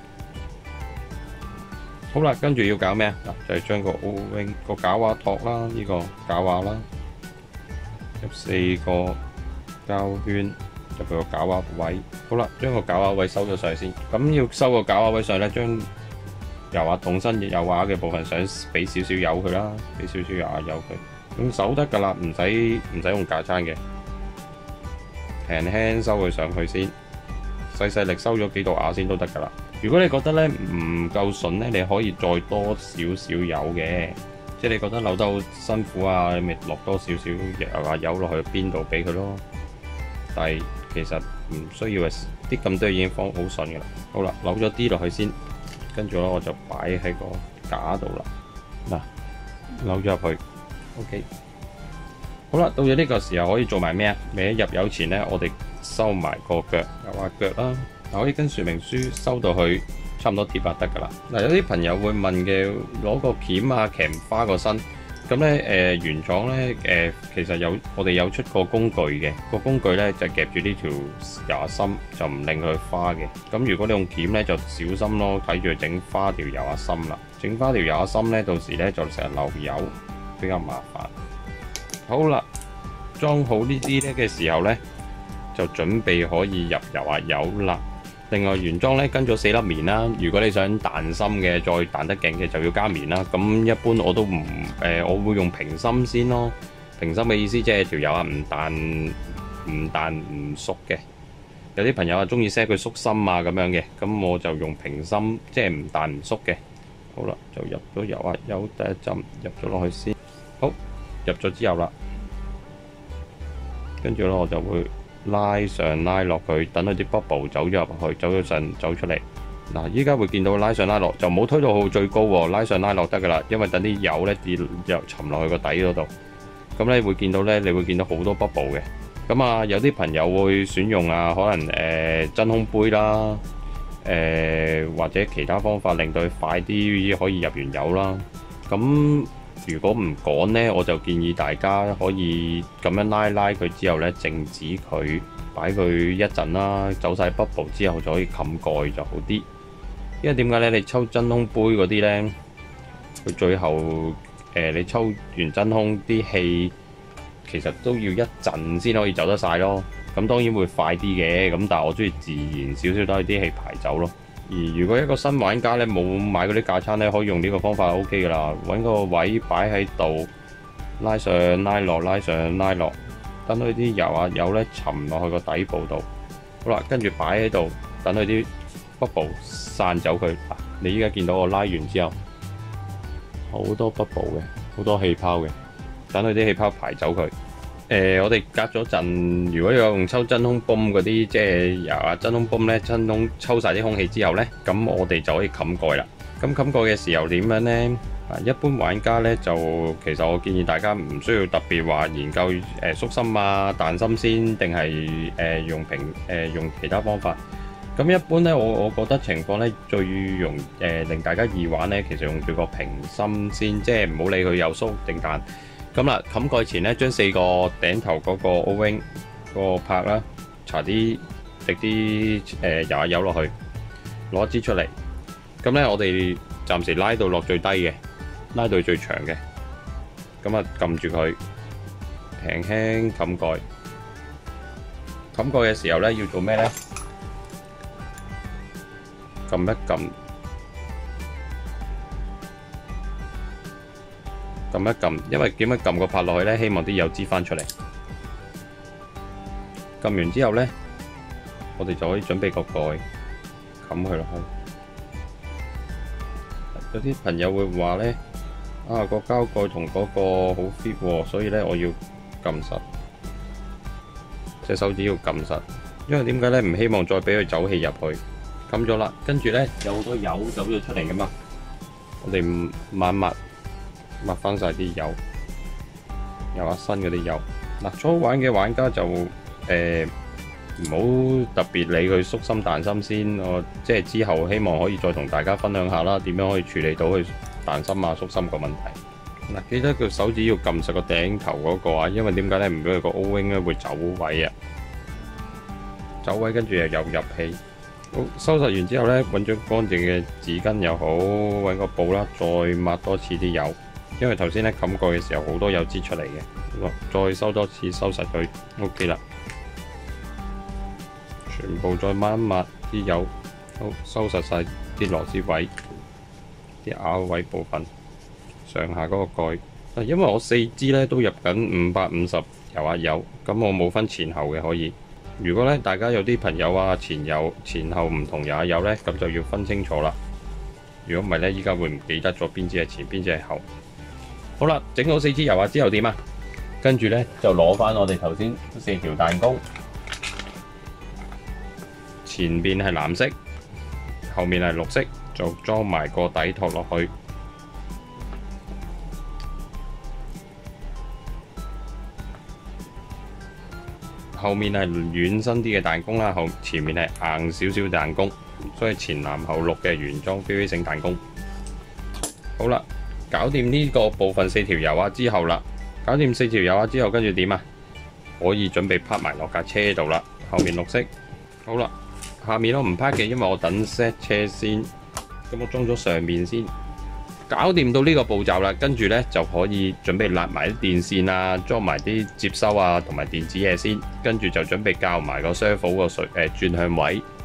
S1: 好啦，跟住要搞咩啊？嗱，就係將個 O-ring 個假話托啦，呢個假話啦，入四個膠圈入去個假話位。好啦，將個假話位收咗上去先。咁要收個假話位上咧，將油壓筒身油壓嘅部分想俾少少油佢啦，俾少少油壓油佢。用手得噶啦，唔使唔使用架撐嘅，輕輕收佢上去先，細細力收咗幾度牙先都得噶啦。如果你覺得咧唔夠順咧，你可以再多少少油嘅，即係你覺得扭得好辛苦啊，你咪落多少少油啊油落去邊度俾佢咯。但係其實唔需要嘅，啲咁多已經放好順噶啦。好啦，扭咗啲落去先， 跟住咧我就擺喺個架度啦。嗱，扭咗入去 ，OK。好啦，到咗呢個時候可以做埋咩啊？未入油前咧，我哋收埋個腳，油滑腳啦。嗱，可以跟說明書收到去差唔多貼啊得噶啦。嗱，有啲朋友會問嘅，攞個鉗啊，鉗花個身。咁咧，誒原廠咧，誒、呃、其實有我哋有出個工具嘅，個工具咧就夾住呢條油壓芯，就唔令佢花嘅。咁如果你用鉗咧，就小心咯，睇住整花條油壓芯啦。整花條油壓芯咧，到時咧就成日漏油，比較麻煩。好啦，裝好呢啲咧嘅時候咧，就準備可以入油壓油啦。另外原裝咧跟咗四粒棉啦，如果你想彈深嘅，再彈得勁嘅就要加棉啦。咁一般我都唔誒、呃，我會用平心先咯。平心嘅意思即係條油啊唔彈唔彈唔縮嘅。有啲朋友啊中意 set 佢縮心啊咁樣嘅，咁我就用平心，即係唔彈唔縮嘅。好啦，就入咗油啊油第一浸入咗落去先。好，入咗之後啦，跟住咧我就會拉上拉落佢，等佢啲 bubble 走咗入去，走咗上走出嚟。嗱，依家會見到拉上拉落，就唔好推到好最高喎，拉上拉落得噶啦，因為等啲油咧跌又沉落去個底嗰度。咁咧會見到咧，你會見到好多 bubble 嘅。咁啊，有啲朋友會選用啊，可能誒、呃、真空杯啦，誒、呃、或者其他方法令到佢快啲可以入完油啦。咁如果唔趕呢，我就建議大家可以咁樣拉拉佢之後呢，靜止佢，擺佢一陣啦，走晒 bubble 之後就可以冚蓋就好啲。因為點解呢？你抽真空杯嗰啲呢，佢最後誒、呃、你抽完真空啲氣，其實都要一陣先可以走得晒咯。咁當然會快啲嘅，咁但係我中意自然少少，都係啲氣排走咯。而如果一個新玩家咧冇買嗰啲架撐咧，可以用呢個方法 O K 噶啦，揾個位擺喺度，拉上拉落，拉上拉落，等佢啲油啊油咧沉落去個底部度。好啦，跟住擺喺度，等佢啲 bubble 散走佢。你依家見到我拉完之後，好多 bubble 嘅，好多氣泡嘅，等佢啲氣泡排走佢。誒、呃，我哋隔咗陣，如果有用抽真空泵嗰啲，即係油啊真空泵咧，真空抽晒啲空氣之後咧，咁我哋就可以冚蓋啦。咁冚蓋嘅時候點樣咧？啊，一般玩家咧就其實我建議大家唔需要特別話研究誒、呃、縮心啊、彈心先，定係誒用平誒、呃、用其他方法。咁一般咧，我我覺得情況咧最容誒、呃、令大家易玩咧，其實用住個平心先，即係唔好理佢有縮定彈。咁啦，冚蓋前咧，將四個頂頭嗰個 O-ring 個拍啦，搽啲滴啲誒油壓油落去，攞一支出嚟。咁咧，我哋暫時拉到落最低嘅，拉到最長嘅。咁啊，撳住佢，輕輕冚蓋。冚蓋嘅時候咧，要做咩咧？撳一撳。撳一撳，因為點樣撳個拍落去咧？希望啲油脂翻出嚟。撳完之後咧，我哋就可以準備個蓋冚佢落去。有啲朋友會話咧，啊個膠蓋同嗰個好 fit 喎，所以咧我要撳實，隻手指要撳實，因為點解咧？唔希望再俾佢走氣入去。冚咗啦，跟住咧有好多油走咗出嚟噶嘛，我哋抹一抹。抹翻晒啲油，油下身嗰啲油。嗱，初玩嘅玩家就誒唔好特別理佢縮心彈心先。我即係之後希望可以再同大家分享下啦，點樣可以處理到佢彈心啊縮心個問題。嗱，記得個手指要撳實個頂頭嗰個啊，因為點解咧？唔俾佢個 O-ring 咧會走位啊，走位跟住又又入氣。好，收拾完之後咧，揾張乾淨嘅紙巾又好，揾個布啦，再抹多次啲油。因為頭先咧冚蓋嘅時候好多油脂出嚟嘅，再收多次收實佢 ，OK 啦。全部再抹一抹啲油，好收實晒啲螺絲位、啲咬位部分、上下嗰個蓋。因為我四支咧都入緊五百五十油壓油，咁我冇分前後嘅可以。如果咧大家有啲朋友啊前油前後唔同油壓油咧，咁就要分清楚啦。如果唔係咧，依家會唔記得咗邊支係前邊支係後。好啦，整好四支油壓之後點啊？跟住咧就攞翻我哋頭先四條彈弓，前邊係藍色，後面係綠色， 就裝埋個底托落去。後面係軟身啲嘅彈弓啦，後前面係硬少少彈弓，所以前藍後綠嘅原裝飛飛繩彈弓。好啦，搞掂呢個部分四條油壓之後啦，搞掂四條油壓之後，跟住點啊？可以準備泊埋落架車度啦。後面綠色，好啦，下面我唔泊嘅，因為我等 set 車先。咁我裝咗上面先。搞掂到呢個步驟啦，跟住呢就可以準備揦埋啲電線啊，裝埋啲接收啊，同埋電子嘢先，跟住就準備校埋個 servo 個水誒轉向位。